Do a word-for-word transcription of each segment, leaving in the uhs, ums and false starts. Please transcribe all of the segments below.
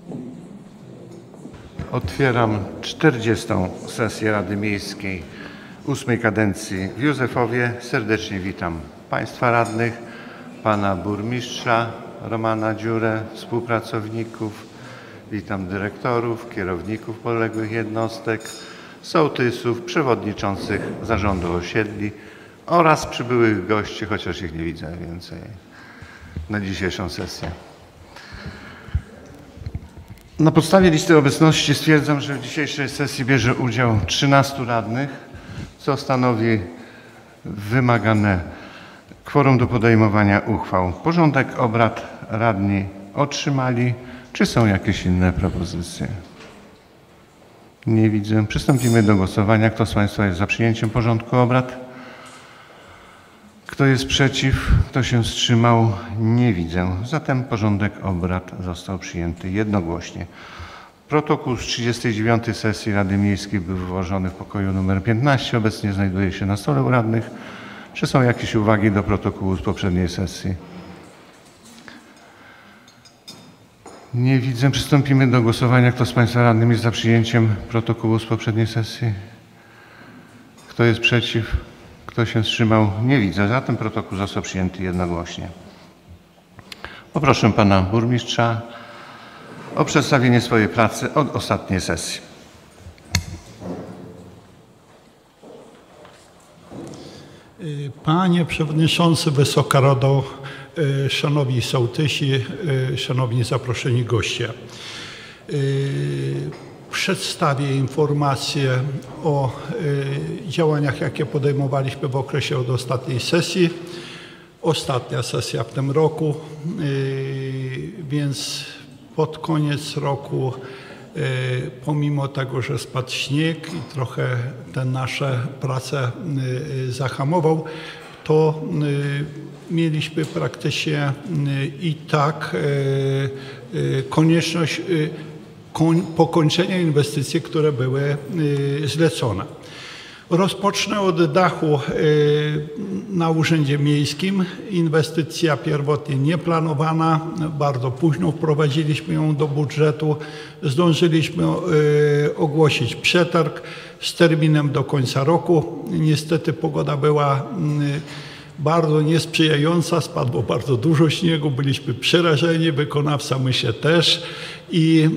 Otwieram czterdziestą sesję Rady Miejskiej ósmej kadencji w Józefowie. Serdecznie witam Państwa radnych, Pana Burmistrza Romana Dziurę, współpracowników, witam dyrektorów, kierowników podległych jednostek, sołtysów, przewodniczących zarządu osiedli oraz przybyłych gości, chociaż ich nie widzę więcej na dzisiejszą sesję. Na podstawie listy obecności stwierdzam, że w dzisiejszej sesji bierze udział trzynastu radnych, co stanowi wymagane kworum do podejmowania uchwał. Porządek obrad radni otrzymali. Czy są jakieś inne propozycje? Nie widzę. Przystąpimy do głosowania. Kto z Państwa jest za przyjęciem porządku obrad? Kto jest przeciw? Kto się wstrzymał? Nie widzę. Zatem porządek obrad został przyjęty jednogłośnie. Protokół z trzydziestej dziewiątej sesji Rady Miejskiej był wyłożony w pokoju numer piętnaście. Obecnie znajduje się na stole u radnych. Czy są jakieś uwagi do protokołu z poprzedniej sesji? Nie widzę. Przystąpimy do głosowania. Kto z Państwa radnych jest za przyjęciem protokołu z poprzedniej sesji? Kto jest przeciw? Kto się wstrzymał? Nie widzę. Zatem protokół został przyjęty jednogłośnie. Poproszę Pana Burmistrza o przedstawienie swojej pracy od ostatniej sesji. Panie Przewodniczący, Wysoka Rado, Szanowni Sołtysi, Szanowni zaproszeni goście. Przedstawię informację o działaniach, jakie podejmowaliśmy w okresie od ostatniej sesji. Ostatnia sesja w tym roku, więc pod koniec roku, pomimo tego, że spadł śnieg i trochę te nasze prace zahamował, to mieliśmy praktycznie i tak konieczność pokończenia inwestycji, które były zlecone. Rozpocznę od dachu na Urzędzie Miejskim. Inwestycja pierwotnie nieplanowana, bardzo późno wprowadziliśmy ją do budżetu. Zdążyliśmy ogłosić przetarg z terminem do końca roku. Niestety pogoda była bardzo niesprzyjająca, spadło bardzo dużo śniegu, byliśmy przerażeni, wykonawca myślę też i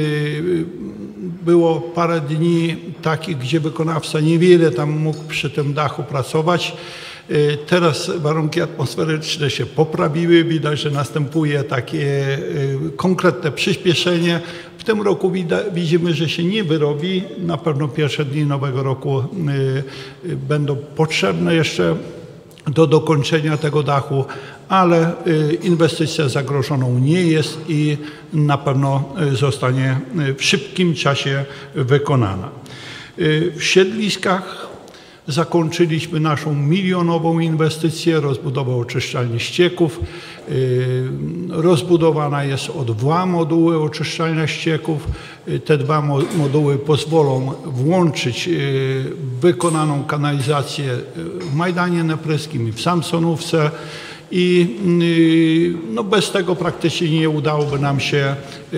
było parę dni takich, gdzie wykonawca niewiele tam mógł przy tym dachu pracować. Teraz warunki atmosferyczne się poprawiły, widać, że następuje takie konkretne przyspieszenie. W tym roku widzimy, że się nie wyrobi, na pewno pierwsze dni nowego roku będą potrzebne jeszcze do dokończenia tego dachu, ale inwestycja zagrożoną nie jest i na pewno zostanie w szybkim czasie wykonana. W siedliskach zakończyliśmy naszą milionową inwestycję, rozbudowę oczyszczalni ścieków. Rozbudowana jest o dwa moduły oczyszczalnia ścieków. Te dwa moduły pozwolą włączyć wykonaną kanalizację w Majdanie Nepryskim i w Samsonówce. I no bez tego praktycznie nie udałoby nam się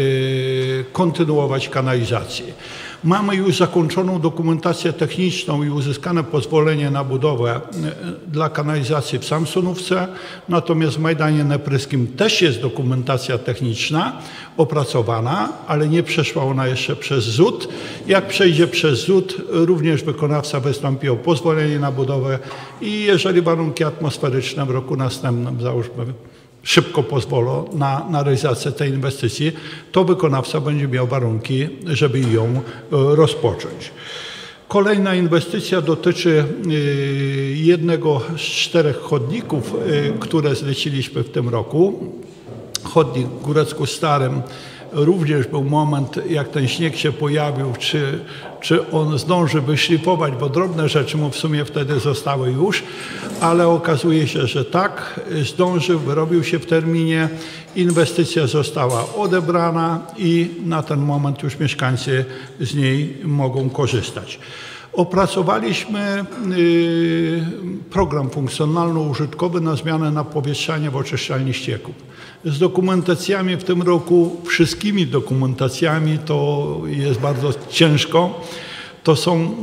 kontynuować kanalizację. Mamy już zakończoną dokumentację techniczną i uzyskane pozwolenie na budowę dla kanalizacji w Samsonówce, natomiast w Majdanie Nepryskim też jest dokumentacja techniczna opracowana, ale nie przeszła ona jeszcze przez zut. Jak przejdzie przez zut, również wykonawca wystąpi o pozwolenie na budowę i jeżeli warunki atmosferyczne w roku następnym, załóżmy, szybko pozwolą na, na realizację tej inwestycji, to wykonawca będzie miał warunki, żeby ją rozpocząć. Kolejna inwestycja dotyczy jednego z czterech chodników, które zleciliśmy w tym roku. Chodnik w Górecku Starym. Również był moment, jak ten śnieg się pojawił, czy, czy on zdąży wyszlifować, bo drobne rzeczy mu w sumie wtedy zostały już, ale okazuje się, że tak, zdążył, wyrobił się w terminie, inwestycja została odebrana i na ten moment już mieszkańcy z niej mogą korzystać. Opracowaliśmy program funkcjonalno-użytkowy na zmianę napowietrzania w oczyszczalni ścieków. Z dokumentacjami w tym roku, wszystkimi dokumentacjami to jest bardzo ciężko. To są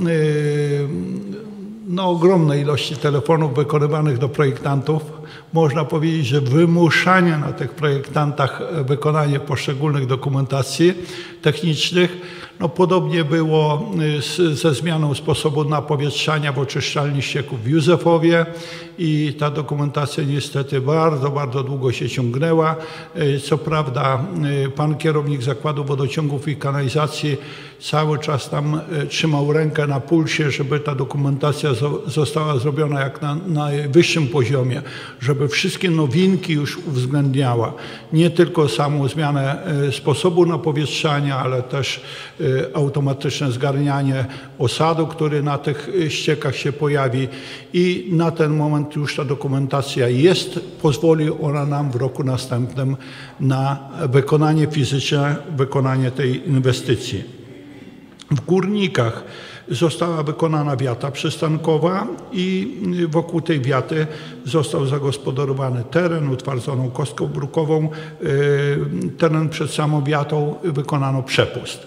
no, ogromne ilości telefonów wykonywanych do projektantów. Można powiedzieć, że wymuszanie na tych projektantach wykonania poszczególnych dokumentacji technicznych. No, podobnie było z, ze zmianą sposobu napowietrzania w oczyszczalni ścieków w Józefowie i ta dokumentacja niestety bardzo, bardzo długo się ciągnęła. Co prawda pan kierownik Zakładu Wodociągów i Kanalizacji cały czas tam trzymał rękę na pulsie, żeby ta dokumentacja została zrobiona jak na najwyższym poziomie, żeby wszystkie nowinki już uwzględniała. Nie tylko samą zmianę sposobu napowietrzania, ale też automatyczne zgarnianie osadu, który na tych ściekach się pojawi i na ten moment już ta dokumentacja jest. Pozwoli ona nam w roku następnym na wykonanie fizyczne, wykonanie tej inwestycji. W Górnikach została wykonana wiata przystankowa i wokół tej wiaty został zagospodarowany teren utwardzoną kostką brukową. Teren przed samą wiatą wykonano przepust.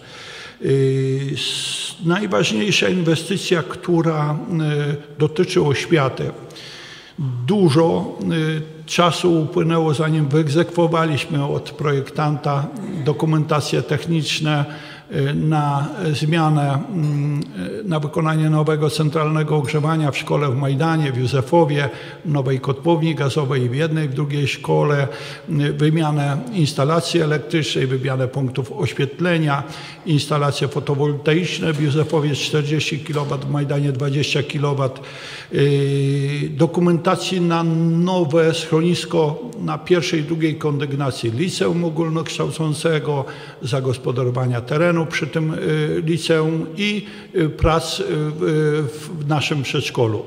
Najważniejsza inwestycja, która dotyczy oświaty. Dużo czasu upłynęło, zanim wyegzekwowaliśmy od projektanta dokumentacje techniczne na zmianę, na wykonanie nowego centralnego ogrzewania w szkole w Majdanie, w Józefowie, nowej kotłowni gazowej w jednej, w drugiej szkole, wymianę instalacji elektrycznej, wymianę punktów oświetlenia, instalacje fotowoltaiczne w Józefowie czterdzieści kilowatów, w Majdanie dwadzieścia kilowatów, dokumentacji na nowe schronisko na pierwszej i drugiej kondygnacji liceum ogólnokształcącego, zagospodarowania terenu przy tym liceum i prac w naszym przedszkolu.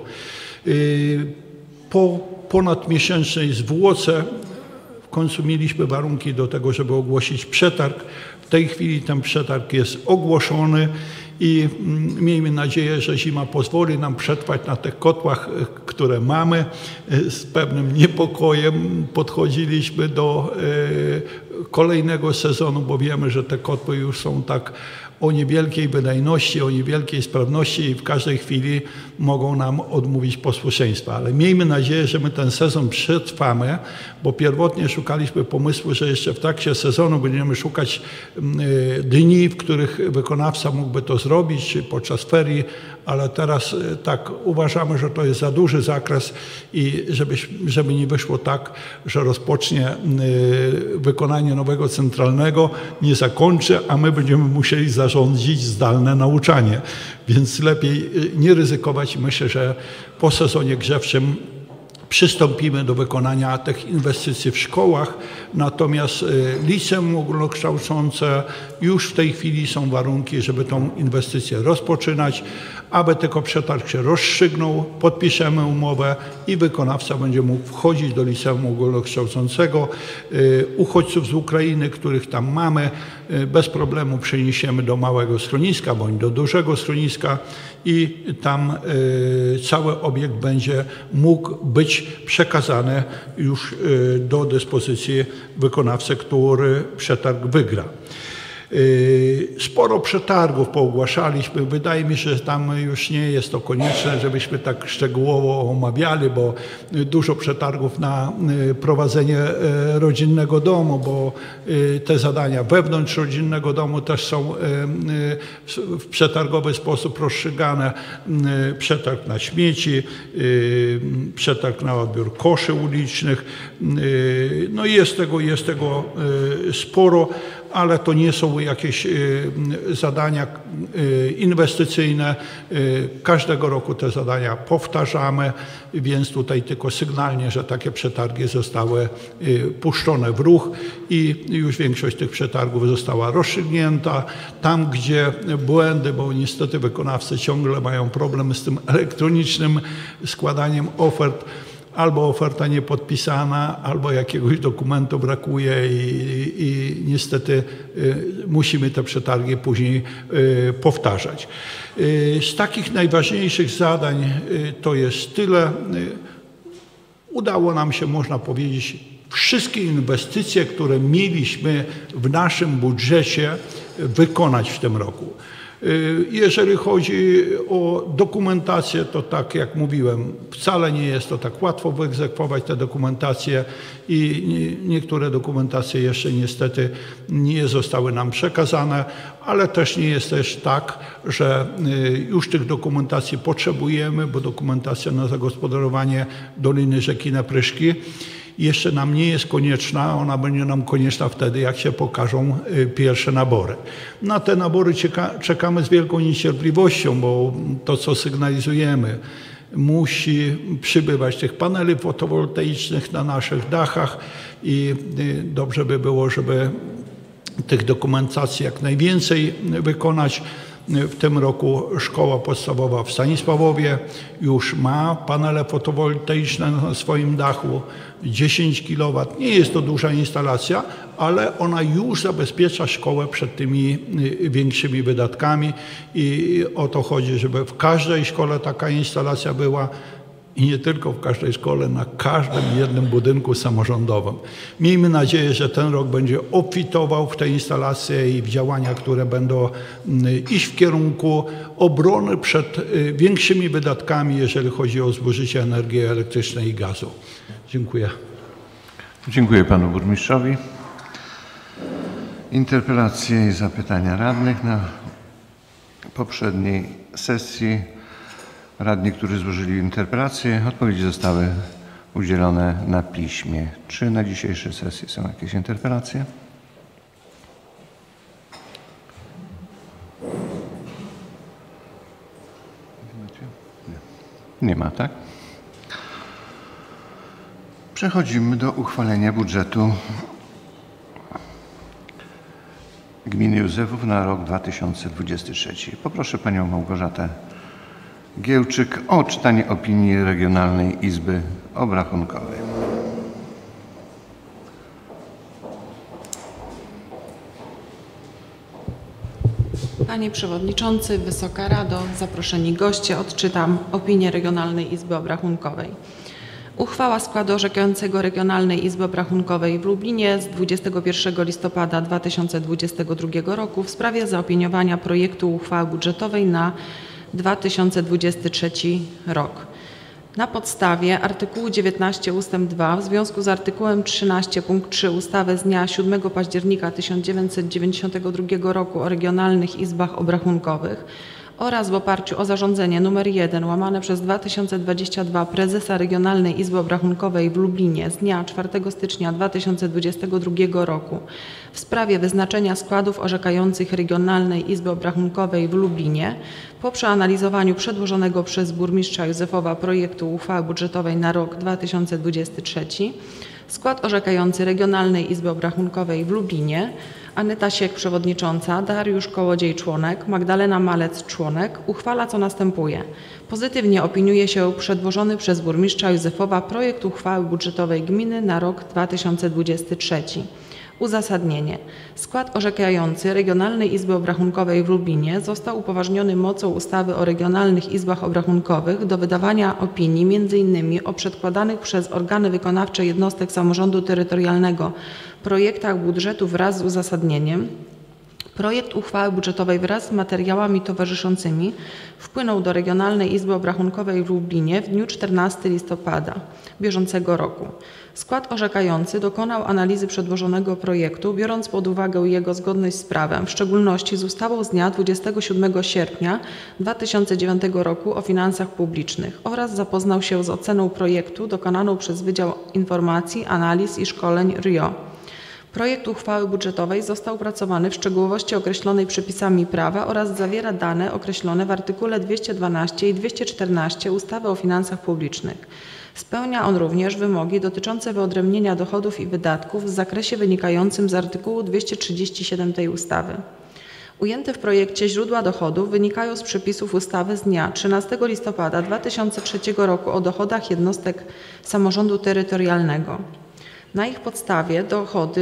Po ponadmiesięcznej zwłoce w końcu mieliśmy warunki do tego, żeby ogłosić przetarg. W tej chwili ten przetarg jest ogłoszony i miejmy nadzieję, że zima pozwoli nam przetrwać na tych kotłach, które mamy. Z pewnym niepokojem podchodziliśmy do kolejnego sezonu, bo wiemy, że te kotły już są tak o niewielkiej wydajności, o niewielkiej sprawności i w każdej chwili mogą nam odmówić posłuszeństwa. Ale miejmy nadzieję, że my ten sezon przetrwamy, bo pierwotnie szukaliśmy pomysłu, że jeszcze w trakcie sezonu będziemy szukać dni, w których wykonawca mógłby to zrobić, czy podczas ferii, ale teraz tak uważamy, że to jest za duży zakres i żeby, żeby nie wyszło tak, że rozpocznie wykonanie nowego centralnego, nie zakończy, a my będziemy musieli zarządzić zdalne nauczanie. Więc lepiej nie ryzykować. Myślę, że po sezonie grzewczym przystąpimy do wykonania tych inwestycji w szkołach, natomiast liceum ogólnokształcące już w tej chwili są warunki, żeby tą inwestycję rozpoczynać, aby tylko przetarg się rozstrzygnął, podpiszemy umowę i wykonawca będzie mógł wchodzić do liceum ogólnokształcącego. Uchodźców z Ukrainy, których tam mamy, bez problemu przeniesiemy do małego schroniska bądź do dużego schroniska i tam cały obiekt będzie mógł być przekazany już do dyspozycji wykonawcy, który przetarg wygra. Sporo przetargów poogłaszaliśmy. Wydaje mi się, że tam już nie jest to konieczne, żebyśmy tak szczegółowo omawiali, bo dużo przetargów na prowadzenie rodzinnego domu, bo te zadania wewnątrz rodzinnego domu też są w przetargowy sposób rozstrzygane. Przetarg na śmieci, przetarg na odbiór koszy ulicznych. No i jest tego, jest tego sporo, ale to nie są jakieś zadania inwestycyjne. Każdego roku te zadania powtarzamy, więc tutaj tylko sygnalnie, że takie przetargi zostały puszczone w ruch i już większość tych przetargów została rozstrzygnięta. Tam, gdzie błędy, bo niestety wykonawcy ciągle mają problem z tym elektronicznym składaniem ofert, albo oferta niepodpisana, albo jakiegoś dokumentu brakuje i, i niestety y, musimy te przetargi później y, powtarzać. Y, z takich najważniejszych zadań y, to jest tyle. Y, udało nam się, można powiedzieć, wszystkie inwestycje, które mieliśmy w naszym budżecie wykonać w tym roku. Jeżeli chodzi o dokumentację, to tak jak mówiłem, wcale nie jest to tak łatwo wyegzekwować te dokumentacje i niektóre dokumentacje jeszcze niestety nie zostały nam przekazane, ale też nie jest też tak, że już tych dokumentacji potrzebujemy, bo dokumentacja na zagospodarowanie Doliny Rzeki Napryszki jeszcze nam nie jest konieczna, ona będzie nam konieczna wtedy, jak się pokażą pierwsze nabory. Na te nabory czekamy z wielką niecierpliwością, bo to, co sygnalizujemy, musi przybywać tych paneli fotowoltaicznych na naszych dachach i dobrze by było, żeby tych dokumentacji jak najwięcej wykonać. W tym roku szkoła podstawowa w Stanisławowie już ma panele fotowoltaiczne na swoim dachu, dziesięć kilowatów. Nie jest to duża instalacja, ale ona już zabezpiecza szkołę przed tymi większymi wydatkami i o to chodzi, żeby w każdej szkole taka instalacja była. I nie tylko w każdej szkole, na każdym jednym budynku samorządowym. Miejmy nadzieję, że ten rok będzie obfitował w te instalacje i w działania, które będą iść w kierunku obrony przed większymi wydatkami, jeżeli chodzi o zużycie energii elektrycznej i gazu. Dziękuję. Dziękuję panu burmistrzowi. Interpelacje i zapytania radnych na poprzedniej sesji. Radni, którzy złożyli interpelacje, odpowiedzi zostały udzielone na piśmie. Czy na dzisiejszej sesji są jakieś interpelacje? Nie, nie ma, tak? Przechodzimy do uchwalenia budżetu gminy Józefów na rok dwa tysiące dwudziesty trzeci. Poproszę panią Małgorzatę Giełczyk o czytanie opinii Regionalnej Izby Obrachunkowej. Panie Przewodniczący, Wysoka Rado, zaproszeni goście, odczytam opinię Regionalnej Izby Obrachunkowej. Uchwała składu orzekającego Regionalnej Izby Obrachunkowej w Lublinie z dwudziestego pierwszego listopada dwa tysiące dwudziestego drugiego roku w sprawie zaopiniowania projektu uchwały budżetowej na dwa tysiące dwudziesty trzeci rok. Na podstawie artykułu dziewiętnaście ustęp dwa w związku z artykułem trzynaście punkt trzy ustawy z dnia siódmego października tysiąc dziewięćset dziewięćdziesiątego drugiego roku o regionalnych izbach obrachunkowych oraz w oparciu o zarządzenie nr jeden łamane przez dwa tysiące dwadzieścia dwa prezesa Regionalnej Izby Obrachunkowej w Lublinie z dnia czwartego stycznia dwa tysiące dwudziestego drugiego roku w sprawie wyznaczenia składów orzekających Regionalnej Izby Obrachunkowej w Lublinie po przeanalizowaniu przedłożonego przez burmistrza Józefowa projektu uchwały budżetowej na rok dwa tysiące dwudziesty trzeci skład orzekający Regionalnej Izby Obrachunkowej w Lublinie: Aneta Siek, przewodnicząca, Dariusz Kołodziej, członek, Magdalena Malec, członek, uchwala co następuje. Pozytywnie opiniuje się przedłożony przez burmistrza Józefowa projekt uchwały budżetowej gminy na rok dwa tysiące dwudziesty trzeci. Uzasadnienie. Skład orzekający Regionalnej Izby Obrachunkowej w Lublinie został upoważniony mocą ustawy o regionalnych izbach obrachunkowych do wydawania opinii między innymi o przedkładanych przez organy wykonawcze jednostek samorządu terytorialnego projektach budżetu wraz z uzasadnieniem. Projekt uchwały budżetowej wraz z materiałami towarzyszącymi wpłynął do Regionalnej Izby Obrachunkowej w Lublinie w dniu czternastego listopada bieżącego roku. Skład orzekający dokonał analizy przedłożonego projektu, biorąc pod uwagę jego zgodność z prawem, w szczególności z ustawą z dnia dwudziestego siódmego sierpnia dwa tysiące dziewiątego roku o finansach publicznych oraz zapoznał się z oceną projektu dokonaną przez Wydział Informacji, Analiz i Szkoleń R I O. Projekt uchwały budżetowej został opracowany w szczegółowości określonej przepisami prawa oraz zawiera dane określone w artykule dwieście dwanaście i dwieście czternaście ustawy o finansach publicznych. Spełnia on również wymogi dotyczące wyodrębnienia dochodów i wydatków w zakresie wynikającym z artykułu dwieście trzydzieści siedem tej ustawy. Ujęte w projekcie źródła dochodów wynikają z przepisów ustawy z dnia trzynastego listopada dwa tysiące trzeciego roku o dochodach jednostek samorządu terytorialnego. Na ich podstawie dochody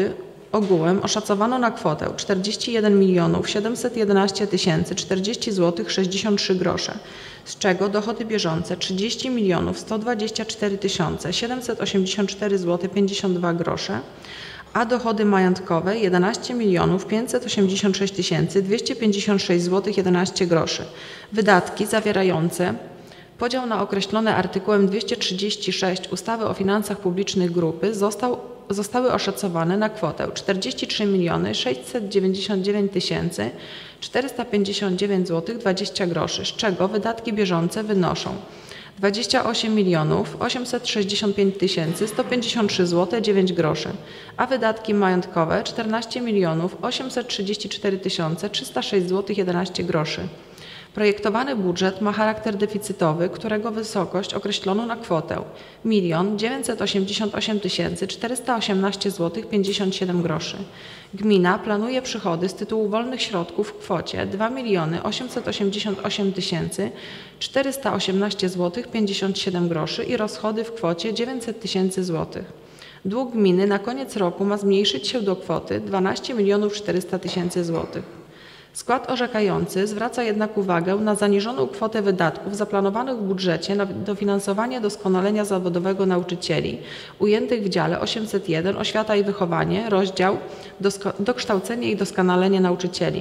ogółem oszacowano na kwotę czterdzieści jeden milionów siedemset jedenaście tysięcy czterdzieści złotych sześćdziesiąt trzy grosze, z czego dochody bieżące trzydzieści milionów sto dwadzieścia cztery tysiące siedemset osiemdziesiąt cztery złote pięćdziesiąt dwa grosze, a dochody majątkowe jedenaście milionów pięćset osiemdziesiąt sześć tysięcy dwieście pięćdziesiąt sześć złotych jedenaście groszy. Wydatki zawierające podział na określone artykułem dwieście trzydzieści sześć ustawy o finansach publicznych grupy został, zostały oszacowane na kwotę czterdzieści trzy miliony sześćset dziewięćdziesiąt dziewięć tysięcy czterysta pięćdziesiąt dziewięć złotych dwadzieścia groszy, z czego wydatki bieżące wynoszą dwadzieścia osiem milionów osiemset sześćdziesiąt pięć tysięcy sto pięćdziesiąt trzy złote dziewięć groszy, a wydatki majątkowe czternaście milionów osiemset trzydzieści cztery tysiące trzysta sześć złotych jedenaście groszy. Projektowany budżet ma charakter deficytowy, którego wysokość określono na kwotę milion dziewięćset osiemdziesiąt osiem tysięcy czterysta osiemnaście złotych pięćdziesiąt siedem groszy. Gmina planuje przychody z tytułu wolnych środków w kwocie dwa miliony osiemset osiemdziesiąt osiem tysięcy czterysta osiemnaście złotych pięćdziesiąt siedem groszy i rozchody w kwocie dziewięćset tysięcy złotych. Dług gminy na koniec roku ma zmniejszyć się do kwoty dwanaście milionów czterysta tysięcy złotych. Skład orzekający zwraca jednak uwagę na zaniżoną kwotę wydatków zaplanowanych w budżecie na dofinansowanie doskonalenia zawodowego nauczycieli ujętych w dziale osiemset jeden Oświata i wychowanie, rozdział Dokształcenie i doskonalenie nauczycieli.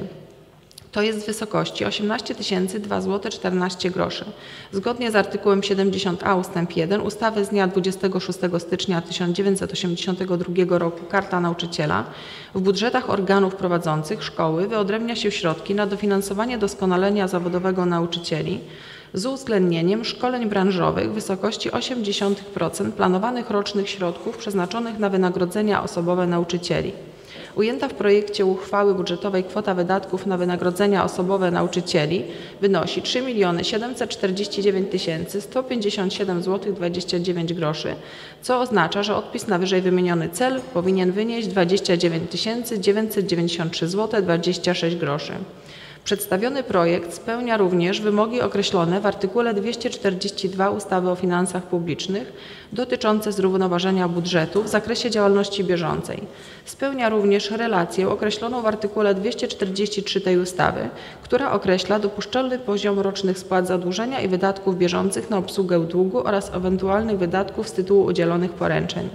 To jest w wysokości osiemnaście tysięcy dwa złote czternaście groszy. Zgodnie z artykułem siedemdziesiąt a ustęp jeden ustawy z dnia dwudziestego szóstego stycznia tysiąc dziewięćset osiemdziesiątego drugiego roku Karta Nauczyciela w budżetach organów prowadzących szkoły wyodrębnia się środki na dofinansowanie doskonalenia zawodowego nauczycieli z uwzględnieniem szkoleń branżowych w wysokości osiemdziesiąt procent planowanych rocznych środków przeznaczonych na wynagrodzenia osobowe nauczycieli. Ujęta w projekcie uchwały budżetowej kwota wydatków na wynagrodzenia osobowe nauczycieli wynosi trzy miliony siedemset czterdzieści dziewięć tysięcy sto pięćdziesiąt siedem złotych dwadzieścia dziewięć groszy, co oznacza, że odpis na wyżej wymieniony cel powinien wynieść dwadzieścia dziewięć tysięcy dziewięćset dziewięćdziesiąt trzy złote dwadzieścia sześć groszy. Przedstawiony projekt spełnia również wymogi określone w artykule dwieście czterdzieści dwa ustawy o finansach publicznych dotyczące zrównoważenia budżetu w zakresie działalności bieżącej. Spełnia również relację określoną w artykule dwieście czterdzieści trzy tej ustawy, która określa dopuszczalny poziom rocznych spłat zadłużenia i wydatków bieżących na obsługę długu oraz ewentualnych wydatków z tytułu udzielonych poręczeń.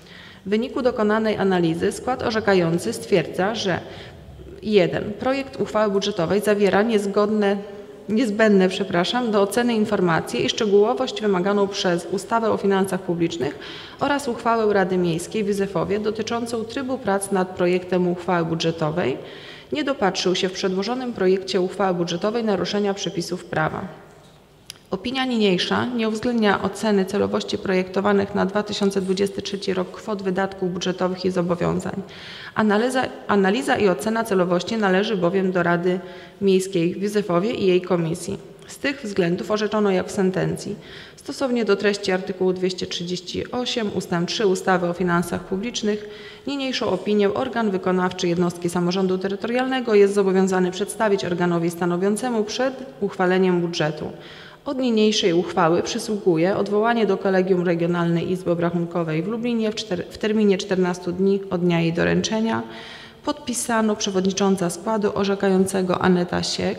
W wyniku dokonanej analizy skład orzekający stwierdza, że jeden. Projekt uchwały budżetowej zawiera niezgodne, niezbędne przepraszam, do oceny informacje i szczegółowość wymaganą przez ustawę o finansach publicznych oraz uchwałę Rady Miejskiej w Józefowie dotyczącą trybu prac nad projektem uchwały budżetowej. Nie dopatrzył się w przedłożonym projekcie uchwały budżetowej naruszenia przepisów prawa. Opinia niniejsza nie uwzględnia oceny celowości projektowanych na dwa tysiące dwudziesty trzeci rok kwot wydatków budżetowych i zobowiązań. Analiza, analiza i ocena celowości należy bowiem do Rady Miejskiej w Józefowie i jej komisji. Z tych względów orzeczono jak w sentencji. Stosownie do treści artykułu dwieście trzydzieści osiem ustęp trzy ustawy o finansach publicznych, niniejszą opinię organ wykonawczy jednostki samorządu terytorialnego jest zobowiązany przedstawić organowi stanowiącemu przed uchwaleniem budżetu. Od niniejszej uchwały przysługuje odwołanie do Kolegium Regionalnej Izby Obrachunkowej w Lublinie w, w terminie czternastu dni od dnia jej doręczenia. Podpisano przewodnicząca składu orzekającego Aneta Siek.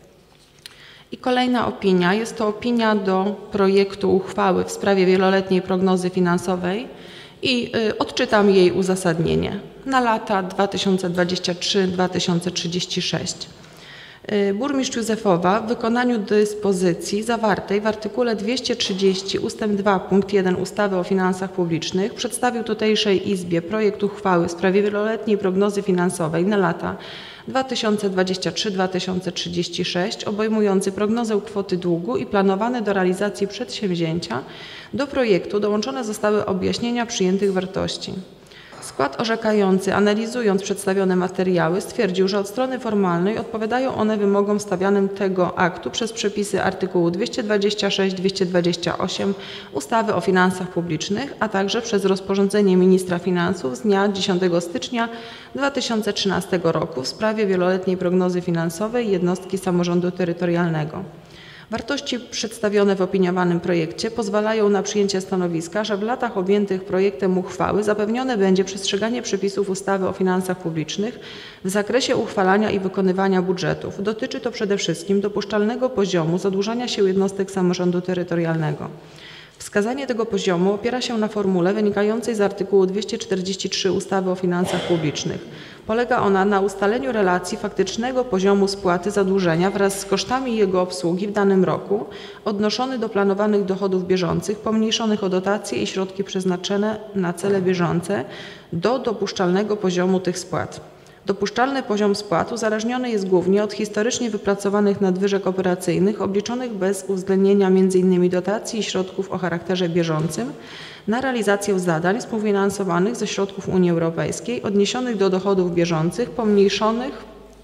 I kolejna opinia, jest to opinia do projektu uchwały w sprawie wieloletniej prognozy finansowej i y, odczytam jej uzasadnienie na lata dwa tysiące dwudziesty trzeci do dwa tysiące trzydziestego szóstego. Burmistrz Józefowa w wykonaniu dyspozycji zawartej w artykule dwieście trzydzieści ustęp dwa punkt jeden ustawy o finansach publicznych przedstawił tutejszej Izbie projekt uchwały w sprawie wieloletniej prognozy finansowej na lata dwa tysiące dwudziesty trzeci do dwa tysiące trzydziestego szóstego obejmujący prognozę kwoty długu i planowane do realizacji przedsięwzięcia. Do projektu dołączone zostały objaśnienia przyjętych wartości. Skład orzekający, analizując przedstawione materiały, stwierdził, że od strony formalnej odpowiadają one wymogom stawianym tego aktu przez przepisy artykułu dwieście dwadzieścia sześć do dwieście dwadzieścia osiem ustawy o finansach publicznych, a także przez rozporządzenie ministra finansów z dnia dziesiątego stycznia dwa tysiące trzynastego roku w sprawie wieloletniej prognozy finansowej jednostki samorządu terytorialnego. Wartości przedstawione w opiniowanym projekcie pozwalają na przyjęcie stanowiska, że w latach objętych projektem uchwały zapewnione będzie przestrzeganie przepisów ustawy o finansach publicznych w zakresie uchwalania i wykonywania budżetów. Dotyczy to przede wszystkim dopuszczalnego poziomu zadłużania się jednostek samorządu terytorialnego. Wskazanie tego poziomu opiera się na formule wynikającej z artykułu dwieście czterdzieści trzy ustawy o finansach publicznych. Polega ona na ustaleniu relacji faktycznego poziomu spłaty zadłużenia wraz z kosztami jego obsługi w danym roku, odnoszony do planowanych dochodów bieżących, pomniejszonych o dotacje i środki przeznaczone na cele bieżące do dopuszczalnego poziomu tych spłat. Dopuszczalny poziom spłat uzależniony jest głównie od historycznie wypracowanych nadwyżek operacyjnych obliczonych bez uwzględnienia między innymi dotacji i środków o charakterze bieżącym na realizację zadań współfinansowanych ze środków Unii Europejskiej odniesionych do dochodów bieżących pomniejszonych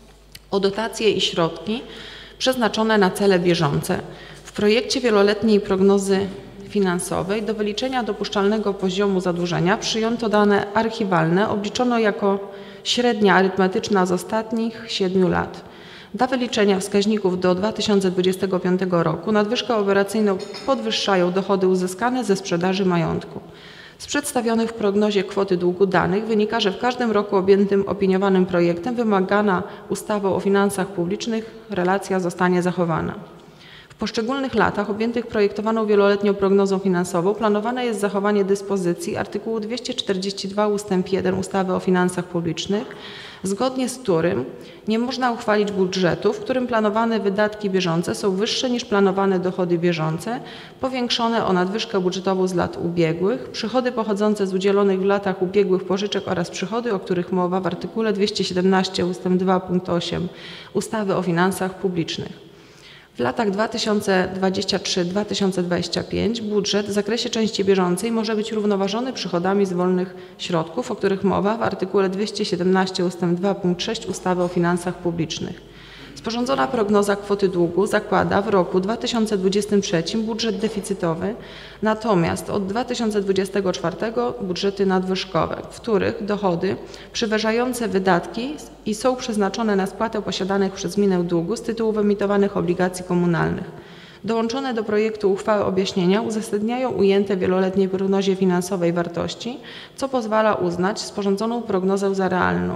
o dotacje i środki przeznaczone na cele bieżące. W projekcie wieloletniej prognozy finansowej do wyliczenia dopuszczalnego poziomu zadłużenia przyjęto dane archiwalne obliczono jako średnia arytmetyczna z ostatnich siedmiu lat. Dla wyliczenia wskaźników do dwa tysiące dwudziestego piątego roku nadwyżkę operacyjną podwyższają dochody uzyskane ze sprzedaży majątku. Z przedstawionych w prognozie kwoty długu danych wynika, że w każdym roku objętym opiniowanym projektem wymagana ustawą o finansach publicznych relacja zostanie zachowana. W poszczególnych latach objętych projektowaną wieloletnią prognozą finansową planowane jest zachowanie dyspozycji artykułu dwieście czterdzieści dwa ustęp jeden ustawy o finansach publicznych, zgodnie z którym nie można uchwalić budżetu, w którym planowane wydatki bieżące są wyższe niż planowane dochody bieżące, powiększone o nadwyżkę budżetową z lat ubiegłych, przychody pochodzące z udzielonych w latach ubiegłych pożyczek oraz przychody, o których mowa w artykule dwieście siedemnaście ustęp dwa punkt osiem ustawy o finansach publicznych. W latach dwa tysiące dwudziestym trzecim do dwa tysiące dwudziestego piątego budżet w zakresie części bieżącej może być równoważony przychodami z wolnych środków, o których mowa w artykule dwieście siedemnaście ustęp dwa punkt sześć ustawy o finansach publicznych. Sporządzona prognoza kwoty długu zakłada w roku dwa tysiące dwudziestym trzecim budżet deficytowy, natomiast od dwa tysiące dwudziestego czwartego budżety nadwyżkowe, w których dochody przeważające wydatki i są przeznaczone na spłatę posiadanych przez gminę długu z tytułu wyemitowanych obligacji komunalnych. Dołączone do projektu uchwały objaśnienia uzasadniają ujęte w wieloletniej prognozie finansowej wartości, co pozwala uznać sporządzoną prognozę za realną.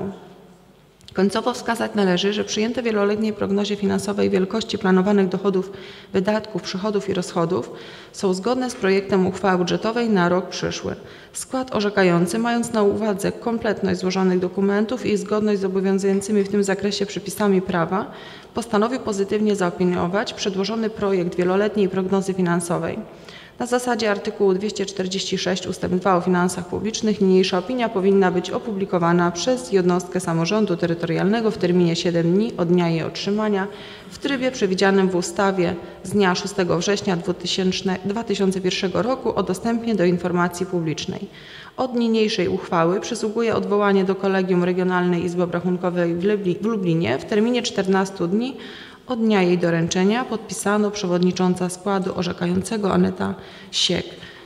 Końcowo wskazać należy, że przyjęte w wieloletniej prognozie finansowej wielkości planowanych dochodów, wydatków, przychodów i rozchodów są zgodne z projektem uchwały budżetowej na rok przyszły. Skład orzekający, mając na uwadze kompletność złożonych dokumentów i zgodność z obowiązującymi w tym zakresie przepisami prawa, postanowił pozytywnie zaopiniować przedłożony projekt wieloletniej prognozy finansowej. Na zasadzie artykułu dwieście czterdzieści sześć ustęp dwa o finansach publicznych niniejsza opinia powinna być opublikowana przez jednostkę samorządu terytorialnego w terminie siedem dni od dnia jej otrzymania w trybie przewidzianym w ustawie z dnia szóstego września dwa tysiące pierwszego roku o dostępie do informacji publicznej. Od niniejszej uchwały przysługuje odwołanie do Kolegium Regionalnej Izby Obrachunkowej w Lublinie w terminie czternastu dni od dnia jej doręczenia. Podpisano przewodnicząca składu orzekającego Aneta Siek.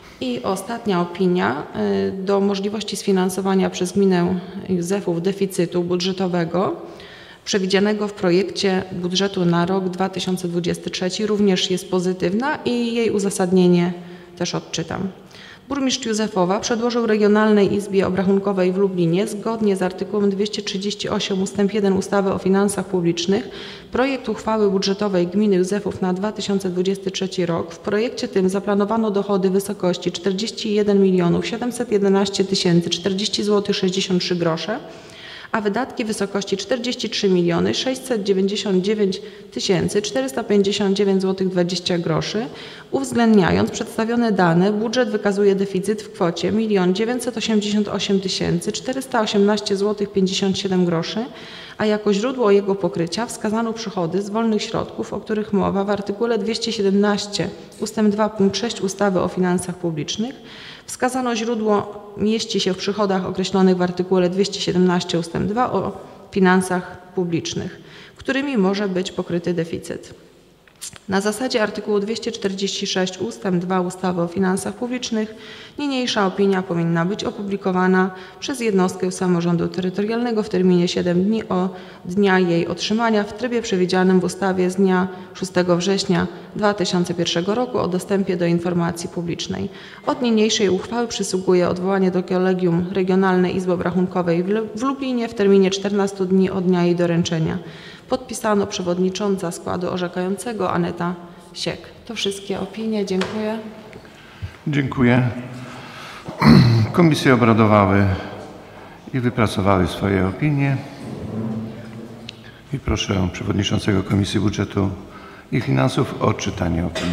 I ostatnia opinia do możliwości sfinansowania przez gminę Józefów deficytu budżetowego przewidzianego w projekcie budżetu na rok dwa tysiące dwudziesty trzeci również jest pozytywna i jej uzasadnienie też odczytam. Burmistrz Józefowa przedłożył Regionalnej Izbie Obrachunkowej w Lublinie zgodnie z artykułem dwieście trzydzieści osiem ustęp jeden ustawy o finansach publicznych projekt uchwały budżetowej gminy Józefów na dwa tysiące dwudziesty trzeci rok. W projekcie tym zaplanowano dochody w wysokości czterdzieści jeden milionów siedemset jedenaście tysięcy czterdzieści złotych sześćdziesiąt trzy grosze, a wydatki w wysokości czterdzieści trzy miliony sześćset dziewięćdziesiąt dziewięć tysięcy czterysta pięćdziesiąt dziewięć złotych dwadzieścia groszy. Uwzględniając przedstawione dane, budżet wykazuje deficyt w kwocie jeden milion dziewięćset osiemdziesiąt osiem tysięcy czterysta osiemnaście złotych pięćdziesiąt siedem groszy, a jako źródło jego pokrycia wskazano przychody z wolnych środków, o których mowa w artykule dwieście siedemnaście ustęp dwa punkt sześć ustawy o finansach publicznych. Wskazano źródło mieści się w przychodach określonych w artykule dwieście siedemnaście ustęp dwa o finansach publicznych, którymi może być pokryty deficyt. Na zasadzie artykułu dwieście czterdzieści sześć ustęp dwa ustawy o finansach publicznych niniejsza opinia powinna być opublikowana przez jednostkę samorządu terytorialnego w terminie siedem dni od dnia jej otrzymania w trybie przewidzianym w ustawie z dnia szóstego września dwa tysiące pierwszego roku o dostępie do informacji publicznej. Od niniejszej uchwały przysługuje odwołanie do Kolegium Regionalnej Izby Obrachunkowej w Lublinie w terminie czternastu dni od dnia jej doręczenia. Podpisano przewodnicząca składu orzekającego Aneta Siek. To wszystkie opinie. Dziękuję. Dziękuję. Komisje obradowały i wypracowały swoje opinie. I proszę przewodniczącego Komisji Budżetu i Finansów o odczytanie opinii.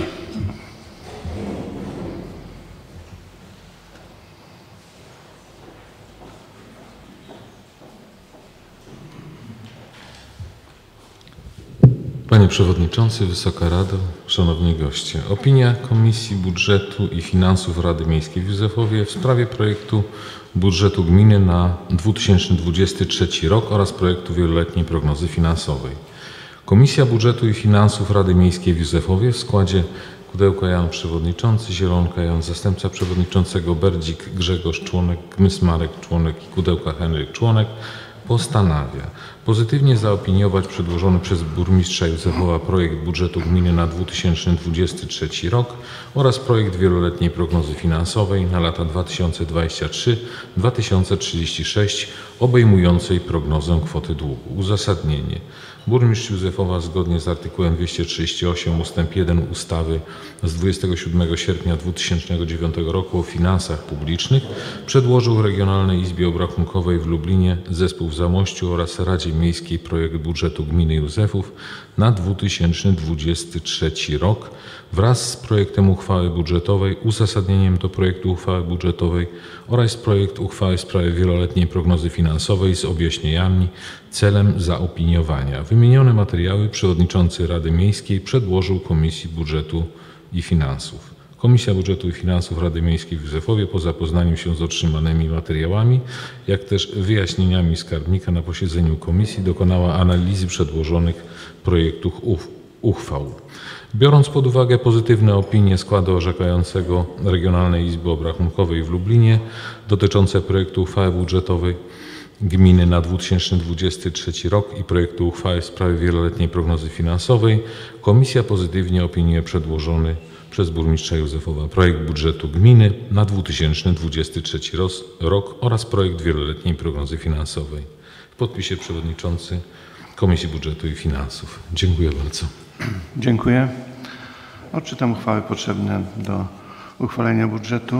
Panie Przewodniczący, Wysoka Rado, Szanowni Goście. Opinia Komisji Budżetu i Finansów Rady Miejskiej w Józefowie w sprawie projektu budżetu gminy na dwa tysiące dwudziesty trzeci rok oraz projektu wieloletniej prognozy finansowej. Komisja Budżetu i Finansów Rady Miejskiej w Józefowie w składzie Kudełka Jan Przewodniczący, Zielonka Jan Zastępca Przewodniczącego, Berdzik Grzegorz Członek, Gmys Marek Członek i Kudełka Henryk Członek postanawia pozytywnie zaopiniować przedłożony przez burmistrza Józefowa projekt budżetu gminy na dwa tysiące dwudziesty trzeci rok oraz projekt wieloletniej prognozy finansowej na lata dwa tysiące dwudziesty trzeci do dwa tysiące trzydziestego szóstego obejmującej prognozę kwoty długu. Uzasadnienie. Burmistrz Józefowa zgodnie z artykułem dwieście trzydzieści osiem ustęp jeden ustawy z dwudziestego siódmego sierpnia dwa tysiące dziewiątego roku o finansach publicznych przedłożył Regionalnej Izbie Obrachunkowej w Lublinie, Zespół w Zamościu oraz Radzie Miejskiej projekt budżetu gminy Józefów na dwa tysiące dwudziesty trzeci rok wraz z projektem uchwały budżetowej, uzasadnieniem do projektu uchwały budżetowej oraz projekt uchwały w sprawie wieloletniej prognozy finansowej z objaśnieniami celem zaopiniowania. Wymienione materiały przewodniczący Rady Miejskiej przedłożył Komisji Budżetu i Finansów. Komisja Budżetu i Finansów Rady Miejskiej w Józefowie po zapoznaniu się z otrzymanymi materiałami, jak też wyjaśnieniami skarbnika na posiedzeniu komisji dokonała analizy przedłożonych projektów uchwał. Biorąc pod uwagę pozytywne opinie składu orzekającego Regionalnej Izby Obrachunkowej w Lublinie dotyczące projektu uchwały budżetowej gminy na dwa tysiące dwudziesty trzeci rok i projektu uchwały w sprawie wieloletniej prognozy finansowej, komisja pozytywnie opiniuje przedłożony przez burmistrza Józefowa projekt budżetu gminy na dwa tysiące dwudziesty trzeci rok oraz projekt wieloletniej prognozy finansowej. W podpisie przewodniczący Komisji Budżetu i Finansów. Dziękuję bardzo. Dziękuję. Odczytam uchwały potrzebne do uchwalenia budżetu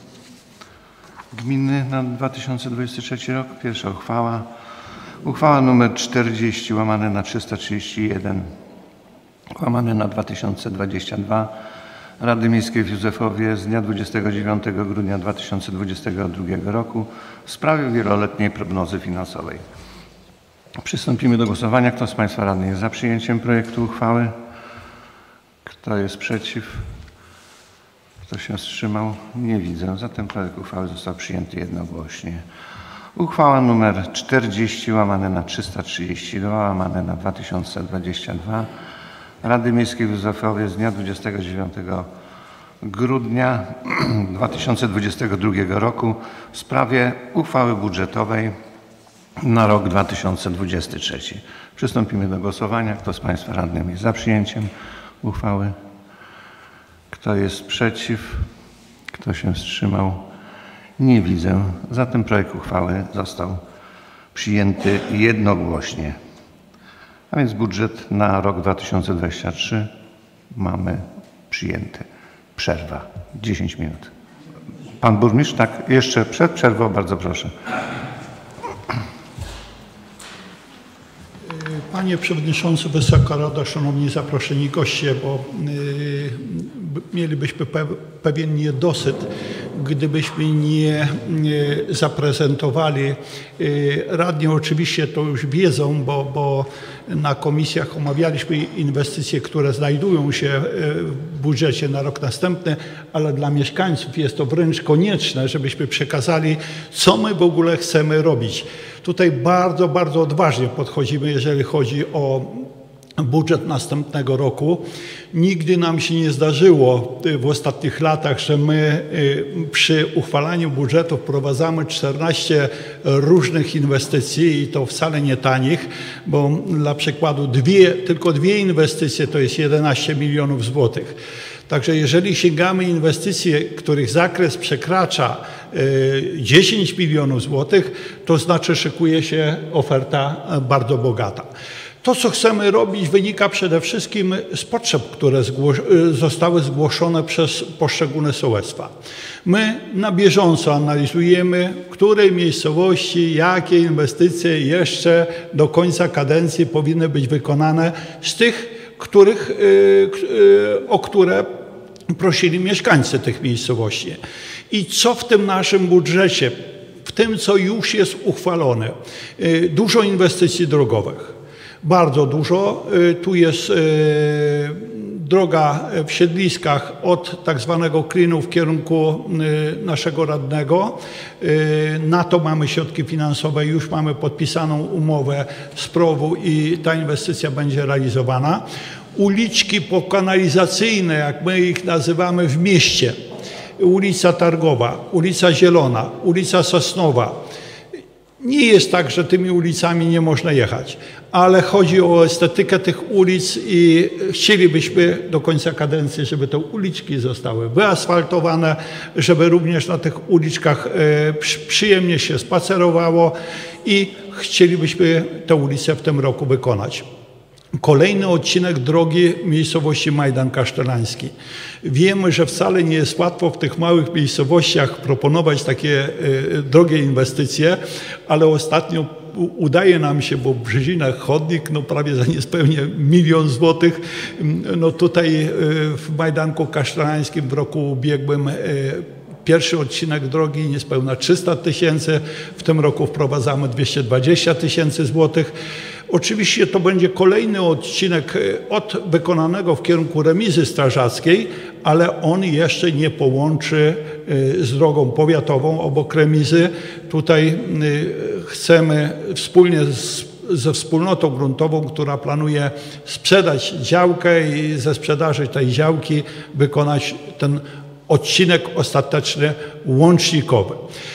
gminy na dwa tysiące dwudziesty trzeci rok. Pierwsza uchwała. Uchwała nr czterdzieści łamane na trzysta trzydzieści jeden łamane na dwa tysiące dwudziesty drugi Rady Miejskiej w Józefowie z dnia dwudziestego dziewiątego grudnia dwa tysiące dwudziestego drugiego roku w sprawie wieloletniej prognozy finansowej. Przystąpimy do głosowania. Kto z Państwa radnych jest za przyjęciem projektu uchwały? Kto jest przeciw? Kto się wstrzymał? Nie widzę. Zatem projekt uchwały został przyjęty jednogłośnie. Uchwała nr czterdzieści łamane na trzysta trzydzieści dwa łamane na dwa tysiące dwudziesty drugi Rady Miejskiej w Józefowie z dnia dwudziestego dziewiątego grudnia dwa tysiące dwudziestego drugiego roku w sprawie uchwały budżetowej na rok dwa tysiące dwudziesty trzeci. Przystąpimy do głosowania. Kto z Państwa radnych jest za przyjęciem uchwały? Kto jest przeciw? Kto się wstrzymał? Nie widzę. Zatem projekt uchwały został przyjęty jednogłośnie. A więc budżet na rok dwa tysiące dwudziesty trzeci mamy przyjęty. Przerwa. dziesięć minut. Pan burmistrz? Tak, jeszcze przed przerwą, bardzo proszę. Panie Przewodniczący, Wysoka Rado, Szanowni zaproszeni goście, bo y, mielibyśmy pe pewien niedosyt, gdybyśmy nie y, zaprezentowali. Y, radni oczywiście to już wiedzą, bo, bo na komisjach omawialiśmy inwestycje, które znajdują się w budżecie na rok następny, ale dla mieszkańców jest to wręcz konieczne, żebyśmy przekazali, co my w ogóle chcemy robić. Tutaj bardzo, bardzo odważnie podchodzimy, jeżeli chodzi o budżet następnego roku. Nigdy nam się nie zdarzyło w ostatnich latach, że my przy uchwalaniu budżetu wprowadzamy czternaście różnych inwestycji i to wcale nie tanich, bo dla przykładu dwie, tylko dwie inwestycje to jest jedenaście milionów złotych. Także jeżeli sięgamy inwestycje, których zakres przekracza dziesięć milionów złotych, to znaczy szykuje się oferta bardzo bogata. To, co chcemy robić, wynika przede wszystkim z potrzeb, które zgłos zostały zgłoszone przez poszczególne sołectwa. My na bieżąco analizujemy, w której miejscowości, jakie inwestycje jeszcze do końca kadencji powinny być wykonane z tych, których, o które prosili mieszkańcy tych miejscowości. I co w tym naszym budżecie, w tym, co już jest uchwalone? Dużo inwestycji drogowych. Bardzo dużo. Tu jest droga w Siedliskach od tak zwanego Klinu w kierunku naszego radnego. Na to mamy środki finansowe, już mamy podpisaną umowę z P R O W-u i ta inwestycja będzie realizowana. Uliczki pokanalizacyjne, jak my ich nazywamy w mieście. Ulica Targowa, ulica Zielona, ulica Sosnowa. Nie jest tak, że tymi ulicami nie można jechać, ale chodzi o estetykę tych ulic i chcielibyśmy do końca kadencji, żeby te uliczki zostały wyasfaltowane, żeby również na tych uliczkach przyjemnie się spacerowało i chcielibyśmy te ulice w tym roku wykonać. Kolejny odcinek drogi miejscowości Majdan Kasztelański. Wiemy, że wcale nie jest łatwo w tych małych miejscowościach proponować takie y, drogie inwestycje, ale ostatnio udaje nam się, bo w Brzezinach chodnik no prawie za niespełnie milion złotych. No tutaj y, w Majdanku Kasztelańskim w roku ubiegłym y, pierwszy odcinek drogi niespełna trzysta tysięcy. W tym roku wprowadzamy dwieście dwadzieścia tysięcy złotych. Oczywiście to będzie kolejny odcinek od wykonanego w kierunku remizy strażackiej, ale on jeszcze nie połączy z drogą powiatową obok remizy. Tutaj chcemy wspólnie z, ze wspólnotą gruntową, która planuje sprzedać działkę i ze sprzedaży tej działki wykonać ten odcinek ostateczny łącznikowy.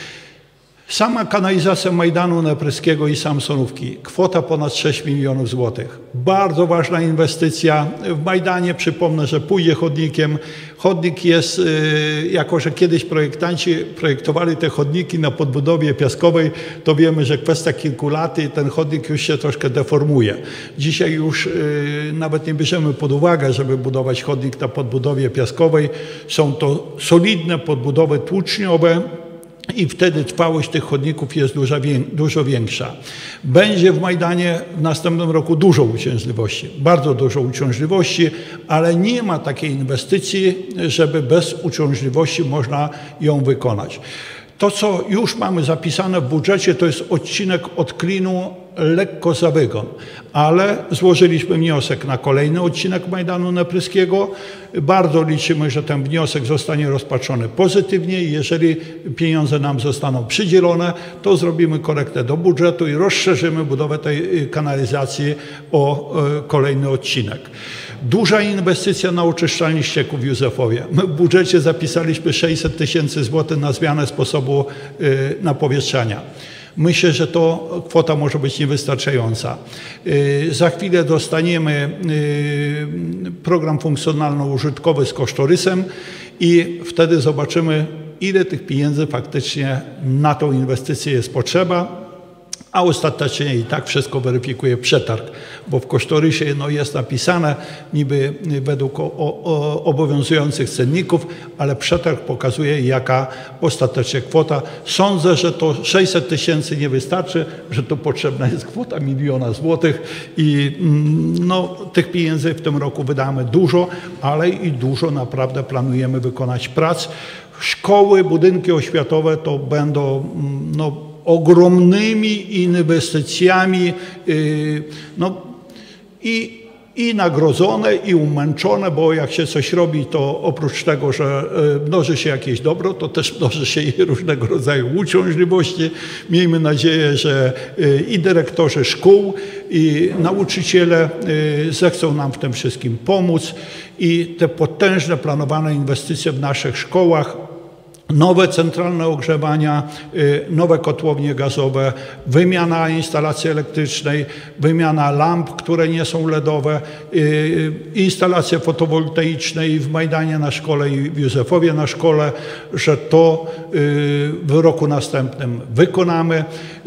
Sama kanalizacja Majdanu Nepryskiego i Samsonówki, kwota ponad sześć milionów złotych. Bardzo ważna inwestycja. W Majdanie przypomnę, że pójdzie chodnikiem. Chodnik jest, jako że kiedyś projektanci projektowali te chodniki na podbudowie piaskowej, to wiemy, że kwestia kilku lat i ten chodnik już się troszkę deformuje. Dzisiaj już nawet nie bierzemy pod uwagę, żeby budować chodnik na podbudowie piaskowej. Są to solidne podbudowy tłuczniowe, i wtedy trwałość tych chodników jest dużo, dużo większa. Będzie w Majdanie w następnym roku dużo uciążliwości, bardzo dużo uciążliwości, ale nie ma takiej inwestycji, żeby bez uciążliwości można ją wykonać. To, co już mamy zapisane w budżecie, to jest odcinek od Klinu lekko za wygon, ale złożyliśmy wniosek na kolejny odcinek Majdanu Nepryskiego. Bardzo liczymy, że ten wniosek zostanie rozpatrzony pozytywnie i jeżeli pieniądze nam zostaną przydzielone, to zrobimy korektę do budżetu i rozszerzymy budowę tej kanalizacji o kolejny odcinek. Duża inwestycja na oczyszczalnię ścieków w Józefowie. My w budżecie zapisaliśmy sześćset tysięcy złotych na zmianę sposobu napowietrzania. Myślę, że to kwota może być niewystarczająca. Za chwilę dostaniemy program funkcjonalno-użytkowy z kosztorysem i wtedy zobaczymy, ile tych pieniędzy faktycznie na tą inwestycję jest potrzeba, a ostatecznie i tak wszystko weryfikuje przetarg, bo w kosztorysie no, jest napisane niby według o, o, obowiązujących cenników, ale przetarg pokazuje, jaka ostatecznie kwota. Sądzę, że to sześćset tysięcy nie wystarczy, że tu potrzebna jest kwota miliona złotych i no, tych pieniędzy w tym roku wydamy dużo, ale i dużo naprawdę planujemy wykonać prac. Szkoły, budynki oświatowe to będą no, ogromnymi inwestycjami no, i i nagrodzone, i umęczone, bo jak się coś robi, to oprócz tego, że mnoży się jakieś dobro, to też mnoży się i różnego rodzaju uciążliwości. Miejmy nadzieję, że i dyrektorzy szkół, i nauczyciele zechcą nam w tym wszystkim pomóc i te potężne planowane inwestycje w naszych szkołach, nowe centralne ogrzewania, nowe kotłownie gazowe, wymiana instalacji elektrycznej, wymiana lamp, które nie są ledowe, instalacje fotowoltaiczne i w Majdanie na szkole, i w Józefowie na szkole, że to w roku następnym wykonamy.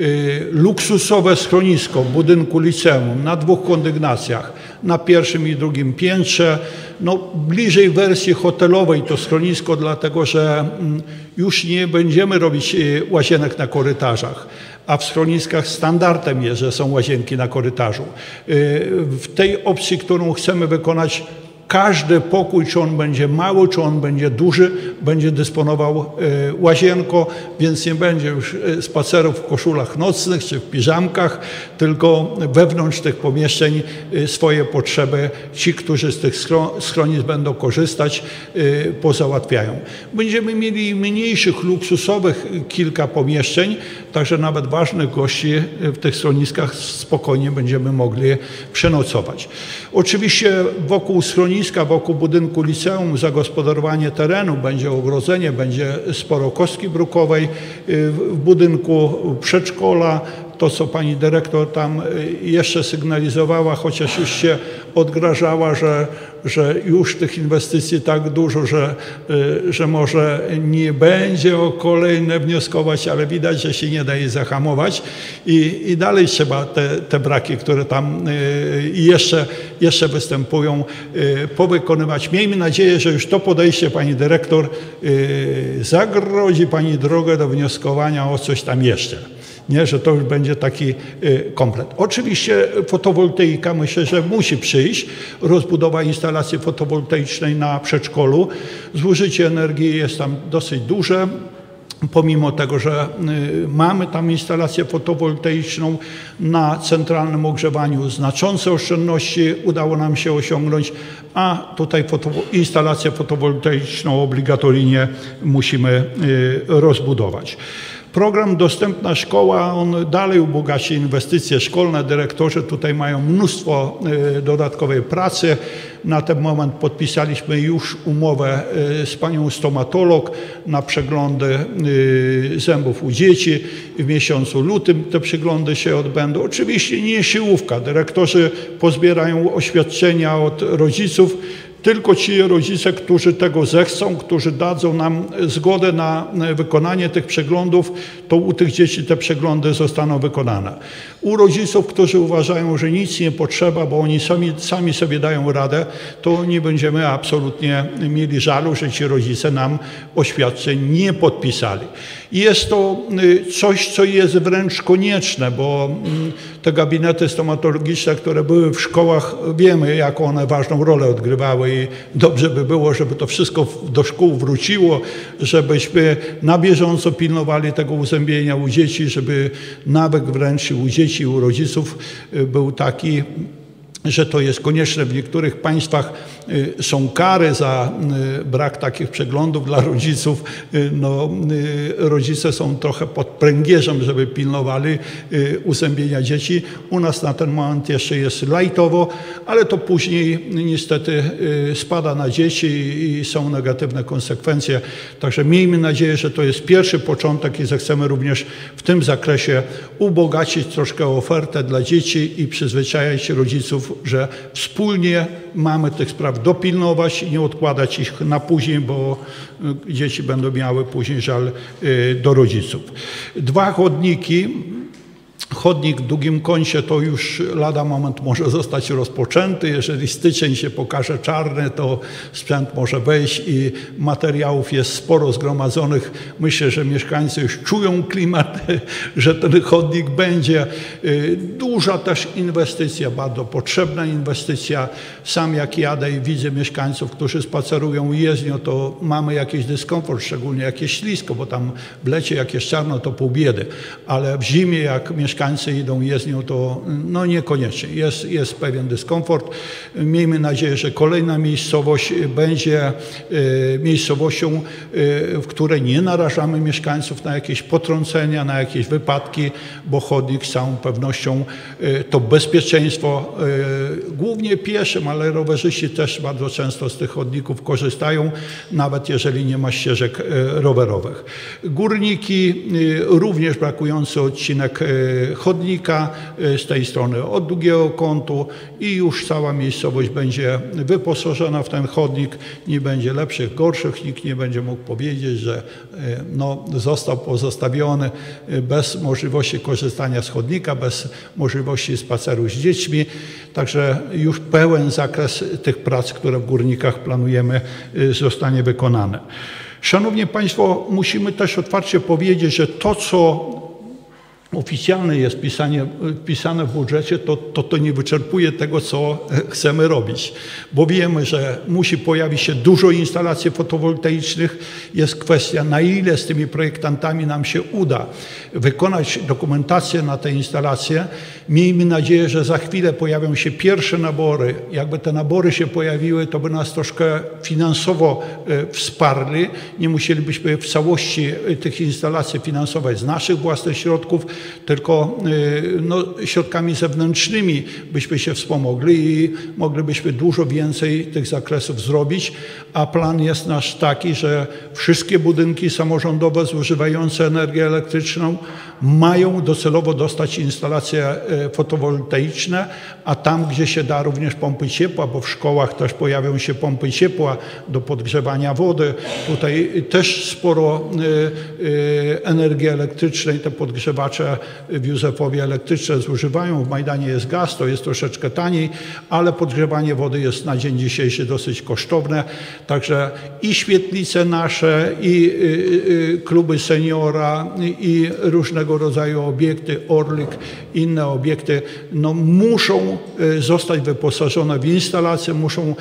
Luksusowe schronisko w budynku liceum na dwóch kondygnacjach, na pierwszym i drugim piętrze. No, bliżej wersji hotelowej to schronisko, dlatego że już nie będziemy robić łazienek na korytarzach, a w schroniskach standardem jest, że są łazienki na korytarzu. W tej opcji, którą chcemy wykonać, każdy pokój, czy on będzie mały, czy on będzie duży, będzie dysponował łazienką, więc nie będzie już spacerów w koszulach nocnych czy w piżamkach, tylko wewnątrz tych pomieszczeń swoje potrzeby ci, którzy z tych schronisk będą korzystać, pozałatwiają. Będziemy mieli mniejszych, luksusowych kilka pomieszczeń, także nawet ważnych gości w tych schroniskach spokojnie będziemy mogli przenocować. Oczywiście wokół schroniska, wokół budynku liceum zagospodarowanie terenu, będzie ogrodzenie, będzie sporo kostki brukowej, w budynku przedszkola, to co pani dyrektor tam jeszcze sygnalizowała, chociaż już się odgrażała, że, że już tych inwestycji tak dużo, że, że może nie będzie o kolejne wnioskować, ale widać, że się nie da jej zahamować i, i dalej trzeba te, te braki, które tam jeszcze, jeszcze występują, powykonywać. Miejmy nadzieję, że już to podejście pani dyrektor zagrodzi pani drogę do wnioskowania o coś tam jeszcze. Nie, że to już będzie taki y, komplet. Oczywiście fotowoltaika myślę, że musi przyjść. Rozbudowa instalacji fotowoltaicznej na przedszkolu. Zużycie energii jest tam dosyć duże. Pomimo tego, że y, mamy tam instalację fotowoltaiczną na centralnym ogrzewaniu, znaczące oszczędności udało nam się osiągnąć, a tutaj foto, instalację fotowoltaiczną obligatoryjnie musimy y, rozbudować. Program Dostępna Szkoła, on dalej ubogaci inwestycje szkolne. Dyrektorzy tutaj mają mnóstwo y, dodatkowej pracy. Na ten moment podpisaliśmy już umowę y, z panią stomatolog na przeglądy y, zębów u dzieci. W miesiącu lutym te przeglądy się odbędą. Oczywiście nie siłówka. Dyrektorzy pozbierają oświadczenia od rodziców. Tylko ci rodzice, którzy tego zechcą, którzy dadzą nam zgodę na wykonanie tych przeglądów, to u tych dzieci te przeglądy zostaną wykonane. U rodziców, którzy uważają, że nic nie potrzeba, bo oni sami, sami sobie dają radę, to nie będziemy absolutnie mieli żalu, że ci rodzice nam oświadczeń nie podpisali. Jest to coś, co jest wręcz konieczne, bo te gabinety stomatologiczne, które były w szkołach, wiemy, jaką one ważną rolę odgrywały i dobrze by było, żeby to wszystko do szkół wróciło, żebyśmy na bieżąco pilnowali tego uzębienia u dzieci, żeby nawyk wręcz u dzieci, i u rodziców był taki, że to jest konieczne. W niektórych państwach są kary za brak takich przeglądów dla rodziców. No, rodzice są trochę pod pręgierzem, żeby pilnowali uzębienia dzieci. U nas na ten moment jeszcze jest lajtowo, ale to później niestety spada na dzieci i są negatywne konsekwencje. Także miejmy nadzieję, że to jest pierwszy początek i zechcemy również w tym zakresie ubogacić troszkę ofertę dla dzieci i przyzwyczajać rodziców, że wspólnie mamy tych spraw dopilnować i nie odkładać ich na później, bo dzieci będą miały później żal do rodziców. Dwa chodniki. Chodnik w Długim Kącie to już lada moment może zostać rozpoczęty. Jeżeli styczeń się pokaże czarny, to sprzęt może wejść i materiałów jest sporo zgromadzonych. Myślę, że mieszkańcy już czują klimat, że ten chodnik będzie. Duża też inwestycja, bardzo potrzebna inwestycja. Sam jak jadę i widzę mieszkańców, którzy spacerują jezdnią, to mamy jakiś dyskomfort, szczególnie jakieś ślisko, bo tam w lecie jak jest czarno, to pół biedy. Ale w zimie jak mieszkańcy mieszkańcy idą jezdnią, to no niekoniecznie. Jest, jest pewien dyskomfort. Miejmy nadzieję, że kolejna miejscowość będzie miejscowością, w której nie narażamy mieszkańców na jakieś potrącenia, na jakieś wypadki, bo chodnik z całą pewnością to bezpieczeństwo, głównie pieszym, ale rowerzyści też bardzo często z tych chodników korzystają, nawet jeżeli nie ma ścieżek rowerowych. Górniki, również brakujący odcinek chodnika z tej strony od Długiego Kątu i już cała miejscowość będzie wyposażona w ten chodnik. Nie będzie lepszych, gorszych. Nikt nie będzie mógł powiedzieć, że no, został pozostawiony bez możliwości korzystania z chodnika, bez możliwości spaceru z dziećmi. Także już pełen zakres tych prac, które w górnikach planujemy, zostanie wykonane. Szanowni Państwo, musimy też otwarcie powiedzieć, że to, co oficjalne jest pisanie, pisane w budżecie, to, to to nie wyczerpuje tego, co chcemy robić. Bo wiemy, że musi pojawić się dużo instalacji fotowoltaicznych. Jest kwestia, na ile z tymi projektantami nam się uda wykonać dokumentację na te instalacje. Miejmy nadzieję, że za chwilę pojawią się pierwsze nabory. Jakby te nabory się pojawiły, to by nas troszkę finansowo wsparli. Nie musielibyśmy w całości tych instalacji finansować z naszych własnych środków, tylko no, środkami zewnętrznymi byśmy się wspomogli i moglibyśmy dużo więcej tych zakresów zrobić, a plan jest nasz taki, że wszystkie budynki samorządowe zużywające energię elektryczną mają docelowo dostać instalacje fotowoltaiczne, a tam, gdzie się da, również pompy ciepła, bo w szkołach też pojawią się pompy ciepła do podgrzewania wody. Tutaj też sporo energii elektrycznej te podgrzewacze w Józefowie elektryczne zużywają. W Majdanie jest gaz, to jest troszeczkę taniej, ale podgrzewanie wody jest na dzień dzisiejszy dosyć kosztowne. Także i świetlice nasze, i kluby seniora, i różnego rodzaju obiekty, Orlik, inne obiekty, no muszą zostać wyposażone w instalacje, muszą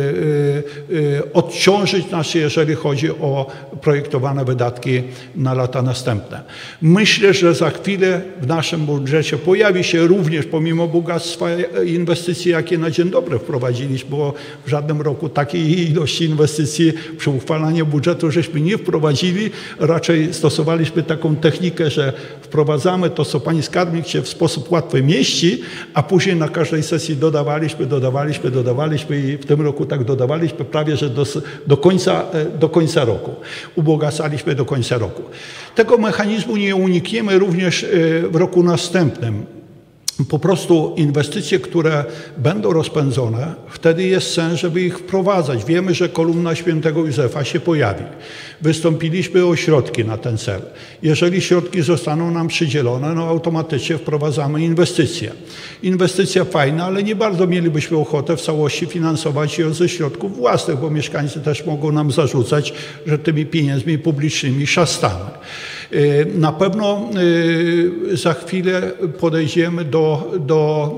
odciążyć nas, jeżeli chodzi o projektowane wydatki na lata następne. Myślę, że za chwilę w naszym budżecie pojawi się również, pomimo bogactwa inwestycji, jakie na dzień dobry wprowadziliśmy, bo w żadnym roku takiej ilości inwestycji przy uchwalaniu budżetu żeśmy nie wprowadzili. Raczej stosowaliśmy taką technikę, że wprowadzamy to, co pani skarbnik się w sposób łatwy mieści, a później na każdej sesji dodawaliśmy, dodawaliśmy, dodawaliśmy i w tym roku tak dodawaliśmy prawie, że do, do, końca, do końca roku. Ubogacaliśmy do końca roku. Tego mechanizmu nie unikniemy również w roku następnym. Po prostu inwestycje, które będą rozpędzone, wtedy jest sens, żeby ich wprowadzać. Wiemy, że kolumna Świętego Józefa się pojawi. Wystąpiliśmy o środki na ten cel. Jeżeli środki zostaną nam przydzielone, no automatycznie wprowadzamy inwestycje. Inwestycja fajna, ale nie bardzo mielibyśmy ochotę w całości finansować ją ze środków własnych, bo mieszkańcy też mogą nam zarzucać, że tymi pieniędzmi publicznymi szastamy. Na pewno za chwilę podejdziemy do, do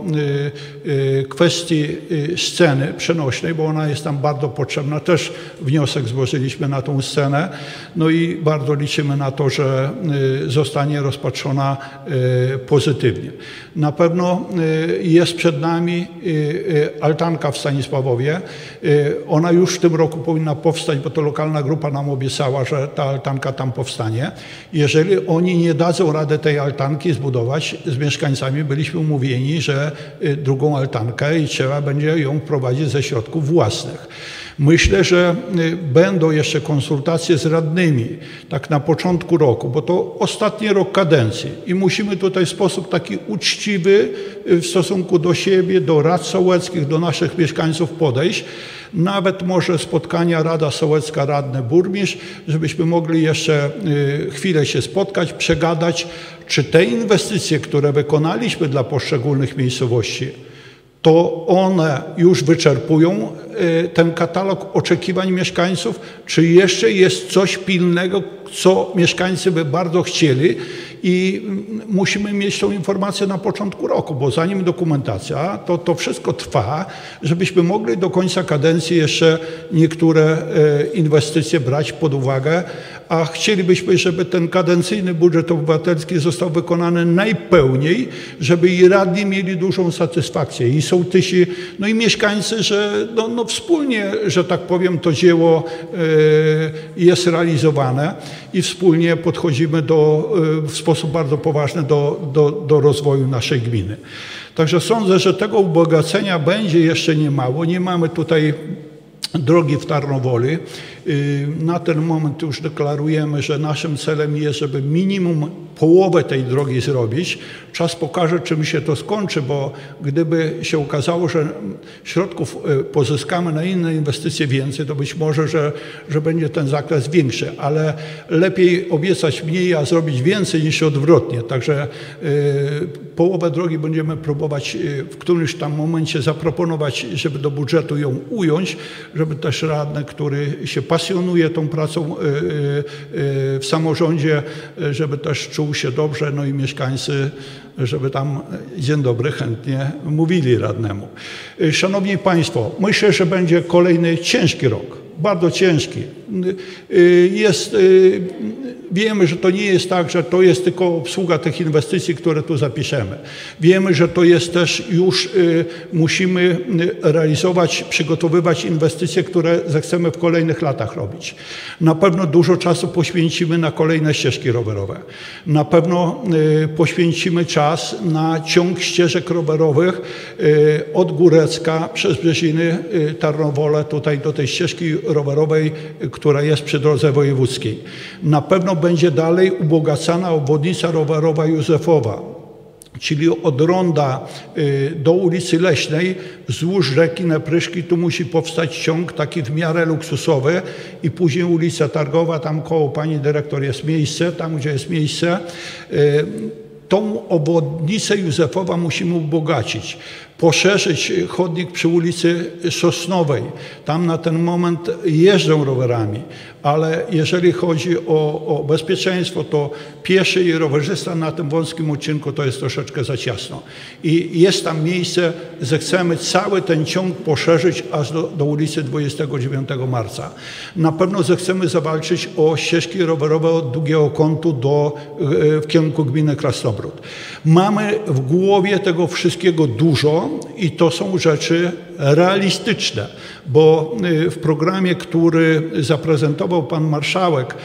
kwestii sceny przenośnej, bo ona jest tam bardzo potrzebna. Też wniosek złożyliśmy na tą scenę. No i bardzo liczymy na to, że zostanie rozpatrzona pozytywnie. Na pewno jest przed nami altanka w Stanisławowie. Ona już w tym roku powinna powstać, bo to lokalna grupa nam obiecała, że ta altanka tam powstanie. Jeżeli oni nie dadzą rady tej altanki zbudować, z mieszkańcami byliśmy umówieni, że drugą altankę i trzeba będzie ją prowadzić ze środków własnych. Myślę, że będą jeszcze konsultacje z radnymi, tak na początku roku, bo to ostatni rok kadencji i musimy tutaj w sposób taki uczciwy w stosunku do siebie, do rad sołeckich, do naszych mieszkańców podejść. Nawet może spotkania Rada Sołecka, radny, burmistrz, żebyśmy mogli jeszcze chwilę się spotkać, przegadać, czy te inwestycje, które wykonaliśmy dla poszczególnych miejscowości, to one już wyczerpują ten katalog oczekiwań mieszkańców, czy jeszcze jest coś pilnego, co mieszkańcy by bardzo chcieli i musimy mieć tą informację na początku roku, bo zanim dokumentacja, to to wszystko trwa, żebyśmy mogli do końca kadencji jeszcze niektóre inwestycje brać pod uwagę, a chcielibyśmy, żeby ten kadencyjny budżet obywatelski został wykonany najpełniej, żeby i radni mieli dużą satysfakcję, i sołtysi, no i mieszkańcy, że no, no wspólnie, że tak powiem, to dzieło y, jest realizowane i wspólnie podchodzimy do, y, w sposób bardzo poważny do, do, do rozwoju naszej gminy. Także sądzę, że tego ubogacenia będzie jeszcze niemało. Nie mamy tutaj drogi w Tarnowoli. Na ten moment już deklarujemy, że naszym celem jest, żeby minimum połowę tej drogi zrobić. Czas pokaże, czym się to skończy, bo gdyby się okazało, że środków pozyskamy na inne inwestycje więcej, to być może, że, że będzie ten zakres większy, ale lepiej obiecać mniej, a zrobić więcej niż odwrotnie. Także y, połowę drogi będziemy próbować w którymś tam momencie zaproponować, żeby do budżetu ją ująć, żeby też radny, który się pasjonuje tą pracą w samorządzie, żeby też czuł się dobrze, no i mieszkańcy, żeby tam dzień dobry chętnie mówili radnemu. Szanowni Państwo, myślę, że będzie kolejny ciężki rok, bardzo ciężki. Jest, wiemy, że to nie jest tak, że to jest tylko obsługa tych inwestycji, które tu zapiszemy. Wiemy, że to jest też już, musimy realizować, przygotowywać inwestycje, które zechcemy w kolejnych latach robić. Na pewno dużo czasu poświęcimy na kolejne ścieżki rowerowe. Na pewno poświęcimy czas na ciąg ścieżek rowerowych od Górecka przez Brzeziny, Tarnowole, tutaj do tej ścieżki rowerowej, która jest przy drodze wojewódzkiej. Na pewno będzie dalej ubogacana obwodnica rowerowa Józefowa, czyli od ronda do ulicy Leśnej wzdłuż rzeki Nepryszki. Tu musi powstać ciąg taki w miarę luksusowy i później ulica Targowa, tam koło pani dyrektor jest miejsce, tam gdzie jest miejsce. Tą obwodnicę Józefowa musimy ubogacić, poszerzyć chodnik przy ulicy Sosnowej. Tam na ten moment jeżdżą rowerami, ale jeżeli chodzi o, o bezpieczeństwo, to pieszy i rowerzysta na tym wąskim odcinku to jest troszeczkę za ciasno. I jest tam miejsce, zechcemy cały ten ciąg poszerzyć aż do, do ulicy dwudziestego dziewiątego marca. Na pewno zechcemy zawalczyć o ścieżki rowerowe od Długiego Kątu do, w kierunku gminy Krasnobród. Mamy w głowie tego wszystkiego dużo i to są rzeczy realistyczne, bo w programie, który zaprezentował pan marszałek,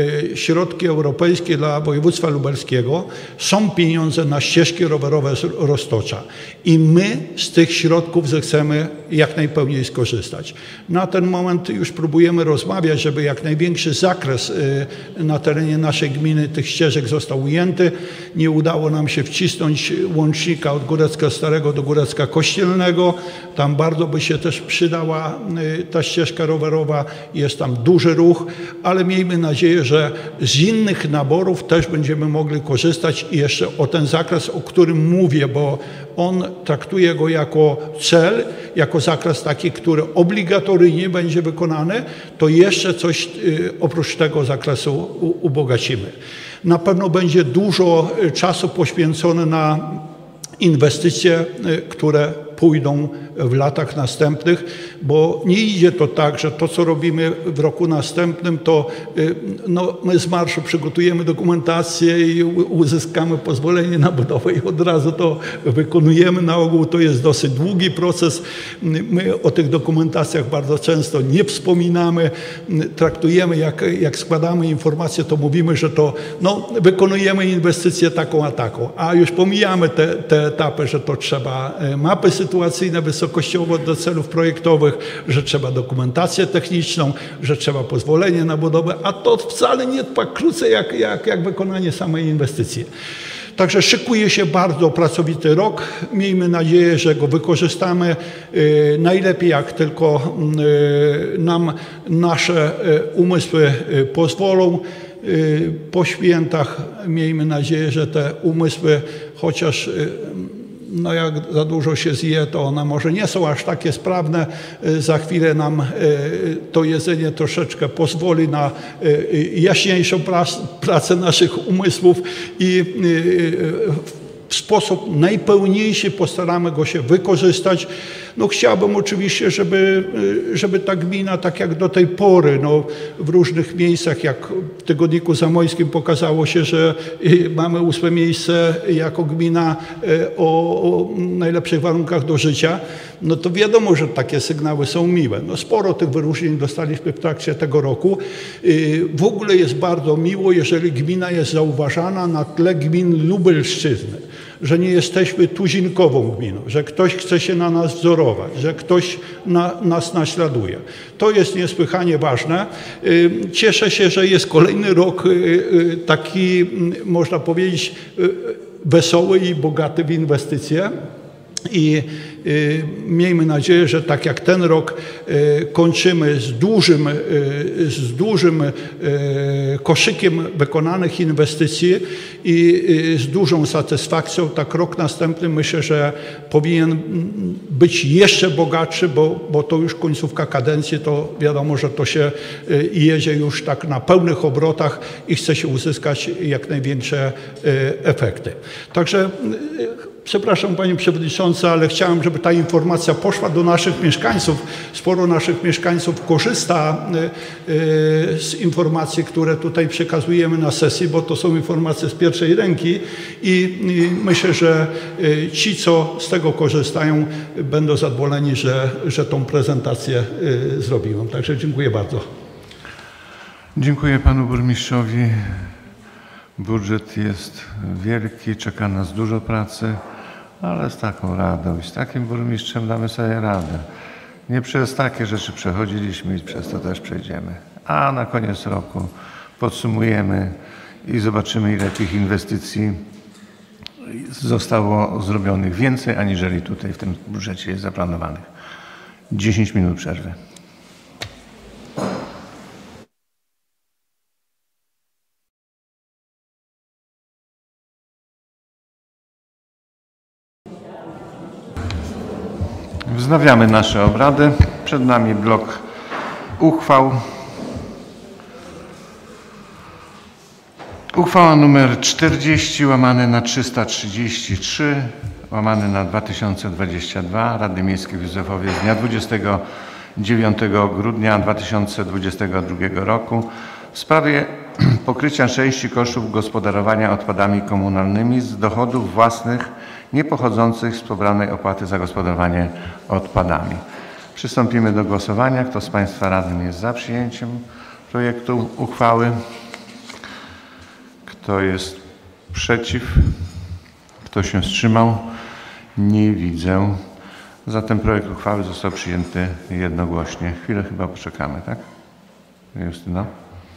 środki europejskie dla województwa lubelskiego, są pieniądze na ścieżki rowerowe z Roztocza i my z tych środków zechcemy jak najpełniej skorzystać. Na ten moment już próbujemy rozmawiać, żeby jak największy zakres na terenie naszej gminy tych ścieżek został ujęty. Nie udało nam się wcisnąć łącznika od Górecka Starego do Górecka Kościelnego. Tam bardzo by się też przydała ta ścieżka rowerowa, jest tam duży ruch, ale miejmy nadzieję, że z innych naborów też będziemy mogli korzystać i jeszcze o ten zakres, o którym mówię, bo on traktuje go jako cel, jako zakres taki, który obligatoryjnie będzie wykonany, to jeszcze coś oprócz tego zakresu ubogacimy. Na pewno będzie dużo czasu poświęcone na inwestycje, które pójdą w latach następnych, bo nie idzie to tak, że to, co robimy w roku następnym, to no, my z marszu przygotujemy dokumentację i uzyskamy pozwolenie na budowę i od razu to wykonujemy. Na ogół to jest dosyć długi proces. My o tych dokumentacjach bardzo często nie wspominamy. Traktujemy, jak, jak składamy informacje, to mówimy, że to no, wykonujemy inwestycję taką a taką, a już pomijamy te, te etapy, że to trzeba mapy sytuacyjne wysokościowo do celów projektowych, że trzeba dokumentację techniczną, że trzeba pozwolenie na budowę, a to wcale nie trwa krócej jak, jak, jak wykonanie samej inwestycji. Także szykuje się bardzo pracowity rok. Miejmy nadzieję, że go wykorzystamy y, najlepiej, jak tylko y, nam nasze y, umysły y, pozwolą. Y, po świętach miejmy nadzieję, że te umysły chociaż y, no jak za dużo się zje, to one może nie są aż takie sprawne. Za chwilę nam to jedzenie troszeczkę pozwoli na jaśniejszą pracę naszych umysłów i w sposób najpełniejszy postaramy go się wykorzystać. No chciałbym oczywiście, żeby, żeby ta gmina, tak jak do tej pory, no w różnych miejscach, jak w Tygodniku Zamojskim pokazało się, że mamy ósme miejsce jako gmina o, o najlepszych warunkach do życia, no to wiadomo, że takie sygnały są miłe. No sporo tych wyróżnień dostaliśmy w trakcie tego roku. W ogóle jest bardzo miło, jeżeli gmina jest zauważana na tle gmin Lubelszczyzny, że nie jesteśmy tuzinkową gminą, że ktoś chce się na nas wzorować, że ktoś na, nas naśladuje. To jest niesłychanie ważne. Cieszę się, że jest kolejny rok taki, można powiedzieć, wesoły i bogaty w inwestycje. I y, miejmy nadzieję, że tak jak ten rok y, kończymy z dużym, y, z dużym y, koszykiem wykonanych inwestycji i y, z dużą satysfakcją, tak rok następny myślę, że powinien być jeszcze bogatszy, bo, bo to już końcówka kadencji, to wiadomo, że to się y, jedzie już tak na pełnych obrotach i chce się uzyskać jak największe y, efekty. Także y, przepraszam Pani Przewodnicząca, ale chciałem, żeby ta informacja poszła do naszych mieszkańców. Sporo naszych mieszkańców korzysta z informacji, które tutaj przekazujemy na sesji, bo to są informacje z pierwszej ręki i myślę, że ci, co z tego korzystają, będą zadowoleni, że, że tą prezentację zrobiłem. Także dziękuję bardzo. Dziękuję Panu Burmistrzowi. Budżet jest wielki, czeka nas dużo pracy, ale z taką radą i z takim burmistrzem damy sobie radę. Nie przez takie rzeczy przechodziliśmy i przez to też przejdziemy. A na koniec roku podsumujemy i zobaczymy, ile tych inwestycji zostało zrobionych więcej, aniżeli tutaj w tym budżecie jest zaplanowanych. dziesięć minut przerwy. Wznawiamy nasze obrady. Przed nami blok uchwał. Uchwała numer czterdzieści łamane na trzysta trzydzieści trzy łamane na dwa tysiące dwadzieścia dwa Rady Miejskiej w Józefowie z dnia dwudziestego dziewiątego grudnia dwa tysiące dwudziestego drugiego roku w sprawie pokrycia części kosztów gospodarowania odpadami komunalnymi z dochodów własnych niepochodzących z pobranej opłaty za gospodarowanie odpadami. Przystąpimy do głosowania. Kto z Państwa radnych jest za przyjęciem projektu uchwały? Kto jest przeciw? Kto się wstrzymał? Nie widzę. Zatem projekt uchwały został przyjęty jednogłośnie. Chwilę chyba poczekamy, tak? Justyna?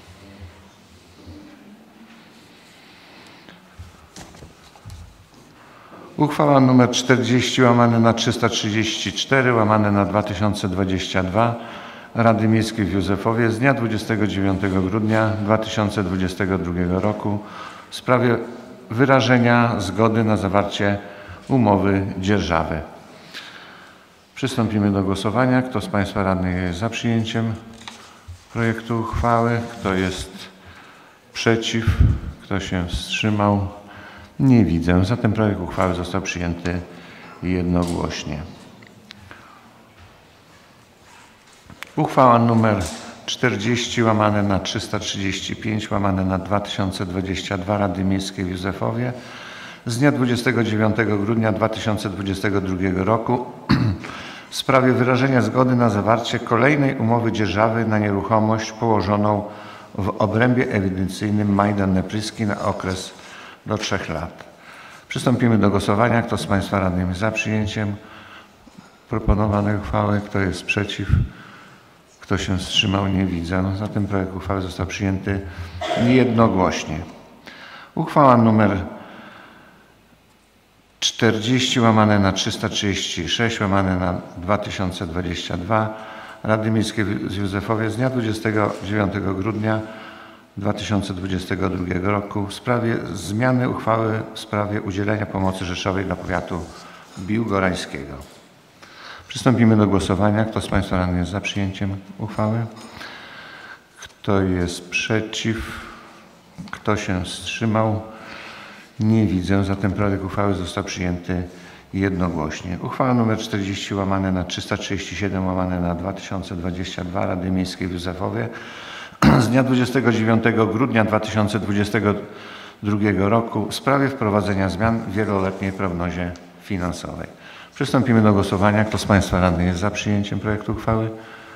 Uchwała nr czterdzieści łamane na trzysta trzydzieści cztery łamane na dwa tysiące dwadzieścia dwa Rady Miejskiej w Józefowie z dnia dwudziestego dziewiątego grudnia dwa tysiące dwudziestego drugiego roku w sprawie wyrażenia zgody na zawarcie umowy dzierżawy. Przystąpimy do głosowania. Kto z Państwa radnych jest za przyjęciem projektu uchwały? Kto jest przeciw? Kto się wstrzymał? Nie widzę. Zatem projekt uchwały został przyjęty jednogłośnie. Uchwała nr czterdzieści łamane na trzysta trzydzieści pięć łamane na dwa tysiące dwadzieścia dwa Rady Miejskiej w Józefowie z dnia dwudziestego dziewiątego grudnia dwa tysiące dwudziestego drugiego roku w sprawie wyrażenia zgody na zawarcie kolejnej umowy dzierżawy na nieruchomość położoną w obrębie ewidencyjnym Majdan Nepryski na okres do trzech lat. Przystąpimy do głosowania. Kto z Państwa radnych jest za przyjęciem proponowanej uchwały? Kto jest przeciw? Kto się wstrzymał? Nie widzę. Zatem projekt uchwały został przyjęty jednogłośnie. Uchwała nr czterdzieści łamane na trzysta trzydzieści sześć łamane na dwa tysiące dwadzieścia dwa Rady Miejskiej w Józefowie z dnia dwudziestego dziewiątego grudnia dwa tysiące dwudziestego drugiego roku w sprawie zmiany uchwały w sprawie udzielenia pomocy rzeszowej dla powiatu Biłgorańskiego. Przystąpimy do głosowania. Kto z Państwa radnych jest za przyjęciem uchwały? Kto jest przeciw? Kto się wstrzymał? Nie widzę. Zatem projekt uchwały został przyjęty jednogłośnie. Uchwała nr czterdzieści łamane na trzysta trzydzieści siedem łamane na dwa tysiące dwadzieścia dwa Rady Miejskiej w Józefowie z dnia dwudziestego dziewiątego grudnia dwa tysiące dwudziestego drugiego roku w sprawie wprowadzenia zmian w wieloletniej prognozie finansowej. Przystąpimy do głosowania. Kto z Państwa radnych jest za przyjęciem projektu uchwały?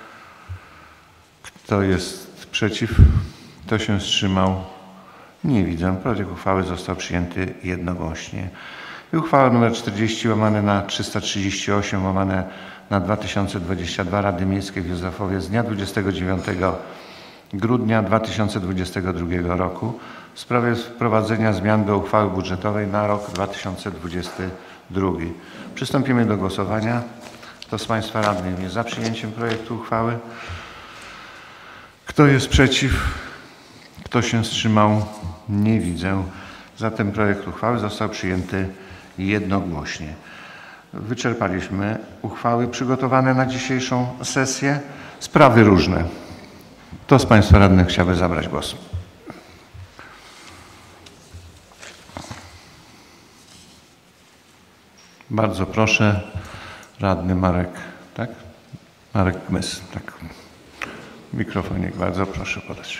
Kto jest przeciw? Kto się wstrzymał? Nie widzę. Projekt uchwały został przyjęty jednogłośnie. I uchwała nr czterdzieści łamane na trzysta trzydzieści osiem łamane na dwa tysiące dwadzieścia dwa Rady Miejskiej w Józefowie z dnia dwudziestego dziewiątego grudnia dwa tysiące dwudziestego drugiego roku w sprawie wprowadzenia zmian do uchwały budżetowej na rok dwa tysiące dwudziesty drugi. Przystąpimy do głosowania. Kto z Państwa radnych jest za przyjęciem projektu uchwały? Kto jest przeciw? Kto się wstrzymał? Nie widzę. Zatem projekt uchwały został przyjęty jednogłośnie. Wyczerpaliśmy uchwały przygotowane na dzisiejszą sesję. Sprawy różne. Kto z Państwa radnych chciałby zabrać głos? Bardzo proszę, radny Marek, tak? Marek Gmys, tak. Mikrofonik, bardzo proszę podać.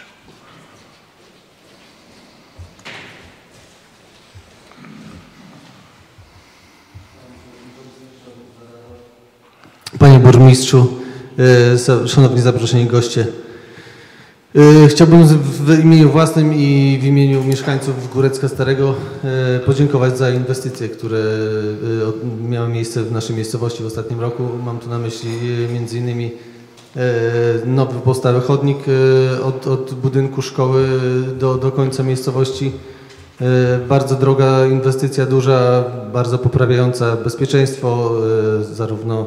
Panie Burmistrzu, szanowni zaproszeni goście, chciałbym w imieniu własnym i w imieniu mieszkańców Górecka Starego podziękować za inwestycje, które miały miejsce w naszej miejscowości w ostatnim roku. Mam tu na myśli między innymi nowy powstały chodnik od, od budynku szkoły do, do końca miejscowości. Bardzo droga inwestycja, duża, bardzo poprawiająca bezpieczeństwo, zarówno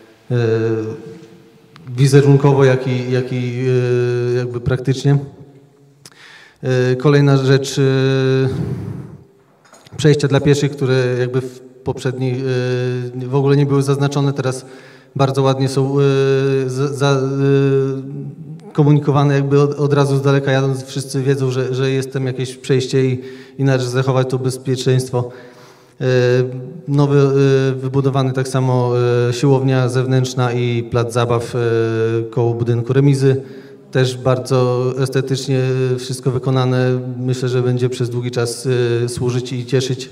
wizerunkowo, jak i, jak i jakby praktycznie. Kolejna rzecz, przejścia dla pieszych, które jakby w poprzednich w ogóle nie były zaznaczone, teraz bardzo ładnie są komunikowane jakby od, od razu z daleka jadąc. Wszyscy wiedzą, że, że jest tam jakieś przejście i, i należy zachować to bezpieczeństwo. Nowy, wybudowany tak samo siłownia zewnętrzna i plac zabaw koło budynku remizy. Też bardzo estetycznie wszystko wykonane. Myślę, że będzie przez długi czas służyć i cieszyć.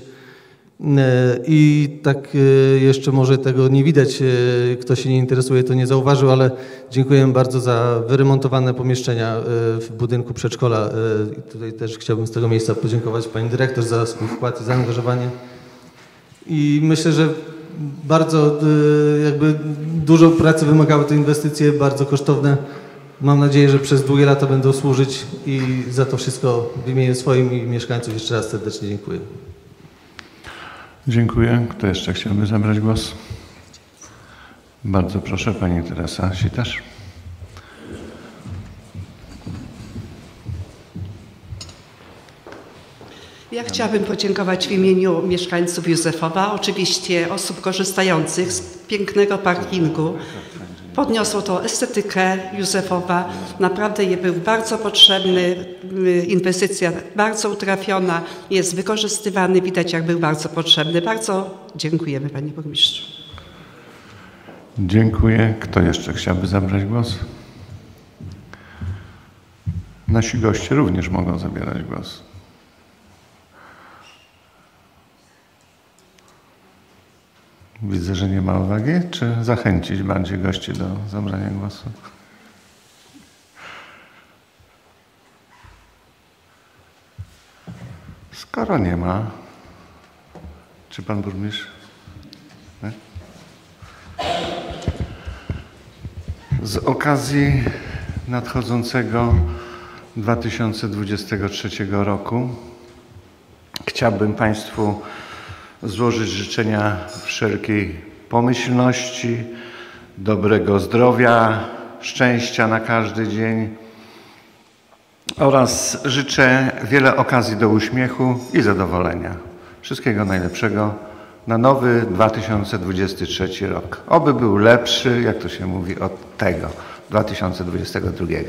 I tak jeszcze może tego nie widać, kto się nie interesuje, to nie zauważył, ale dziękuję bardzo za wyremontowane pomieszczenia w budynku przedszkola. I tutaj też chciałbym z tego miejsca podziękować pani dyrektor za swój wkład i zaangażowanie. I myślę, że bardzo jakby dużo pracy wymagały te inwestycje, bardzo kosztowne. Mam nadzieję, że przez długie lata będą służyć i za to wszystko w imieniu swoim i mieszkańców jeszcze raz serdecznie dziękuję. Dziękuję. Kto jeszcze chciałby zabrać głos? Bardzo proszę, pani Teresa Sitarz. Ja chciałabym podziękować w imieniu mieszkańców Józefowa, oczywiście osób korzystających z pięknego parkingu. Podniosło to estetykę Józefowa. Naprawdę je był bardzo potrzebny. Inwestycja bardzo utrafiona. Jest wykorzystywany. Widać, jak był bardzo potrzebny. Bardzo dziękujemy, panie burmistrzu. Dziękuję. Kto jeszcze chciałby zabrać głos? Nasi goście również mogą zabierać głos. Widzę, że nie ma uwagi. Czy zachęcić bardziej gości do zabrania głosu? Skoro nie ma, czy pan burmistrz? Nie? Z okazji nadchodzącego dwa tysiące dwudziestego trzeciego roku chciałbym państwu złożyć życzenia wszelkiej pomyślności, dobrego zdrowia, szczęścia na każdy dzień oraz życzę wiele okazji do uśmiechu i zadowolenia. Wszystkiego najlepszego na nowy dwa tysiące dwudziesty trzeci rok. Oby był lepszy, jak to się mówi, od tego dwa tysiące dwudziestego drugiego.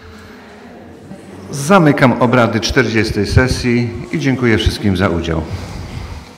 Zamykam obrady czterdziestej sesji i dziękuję wszystkim za udział.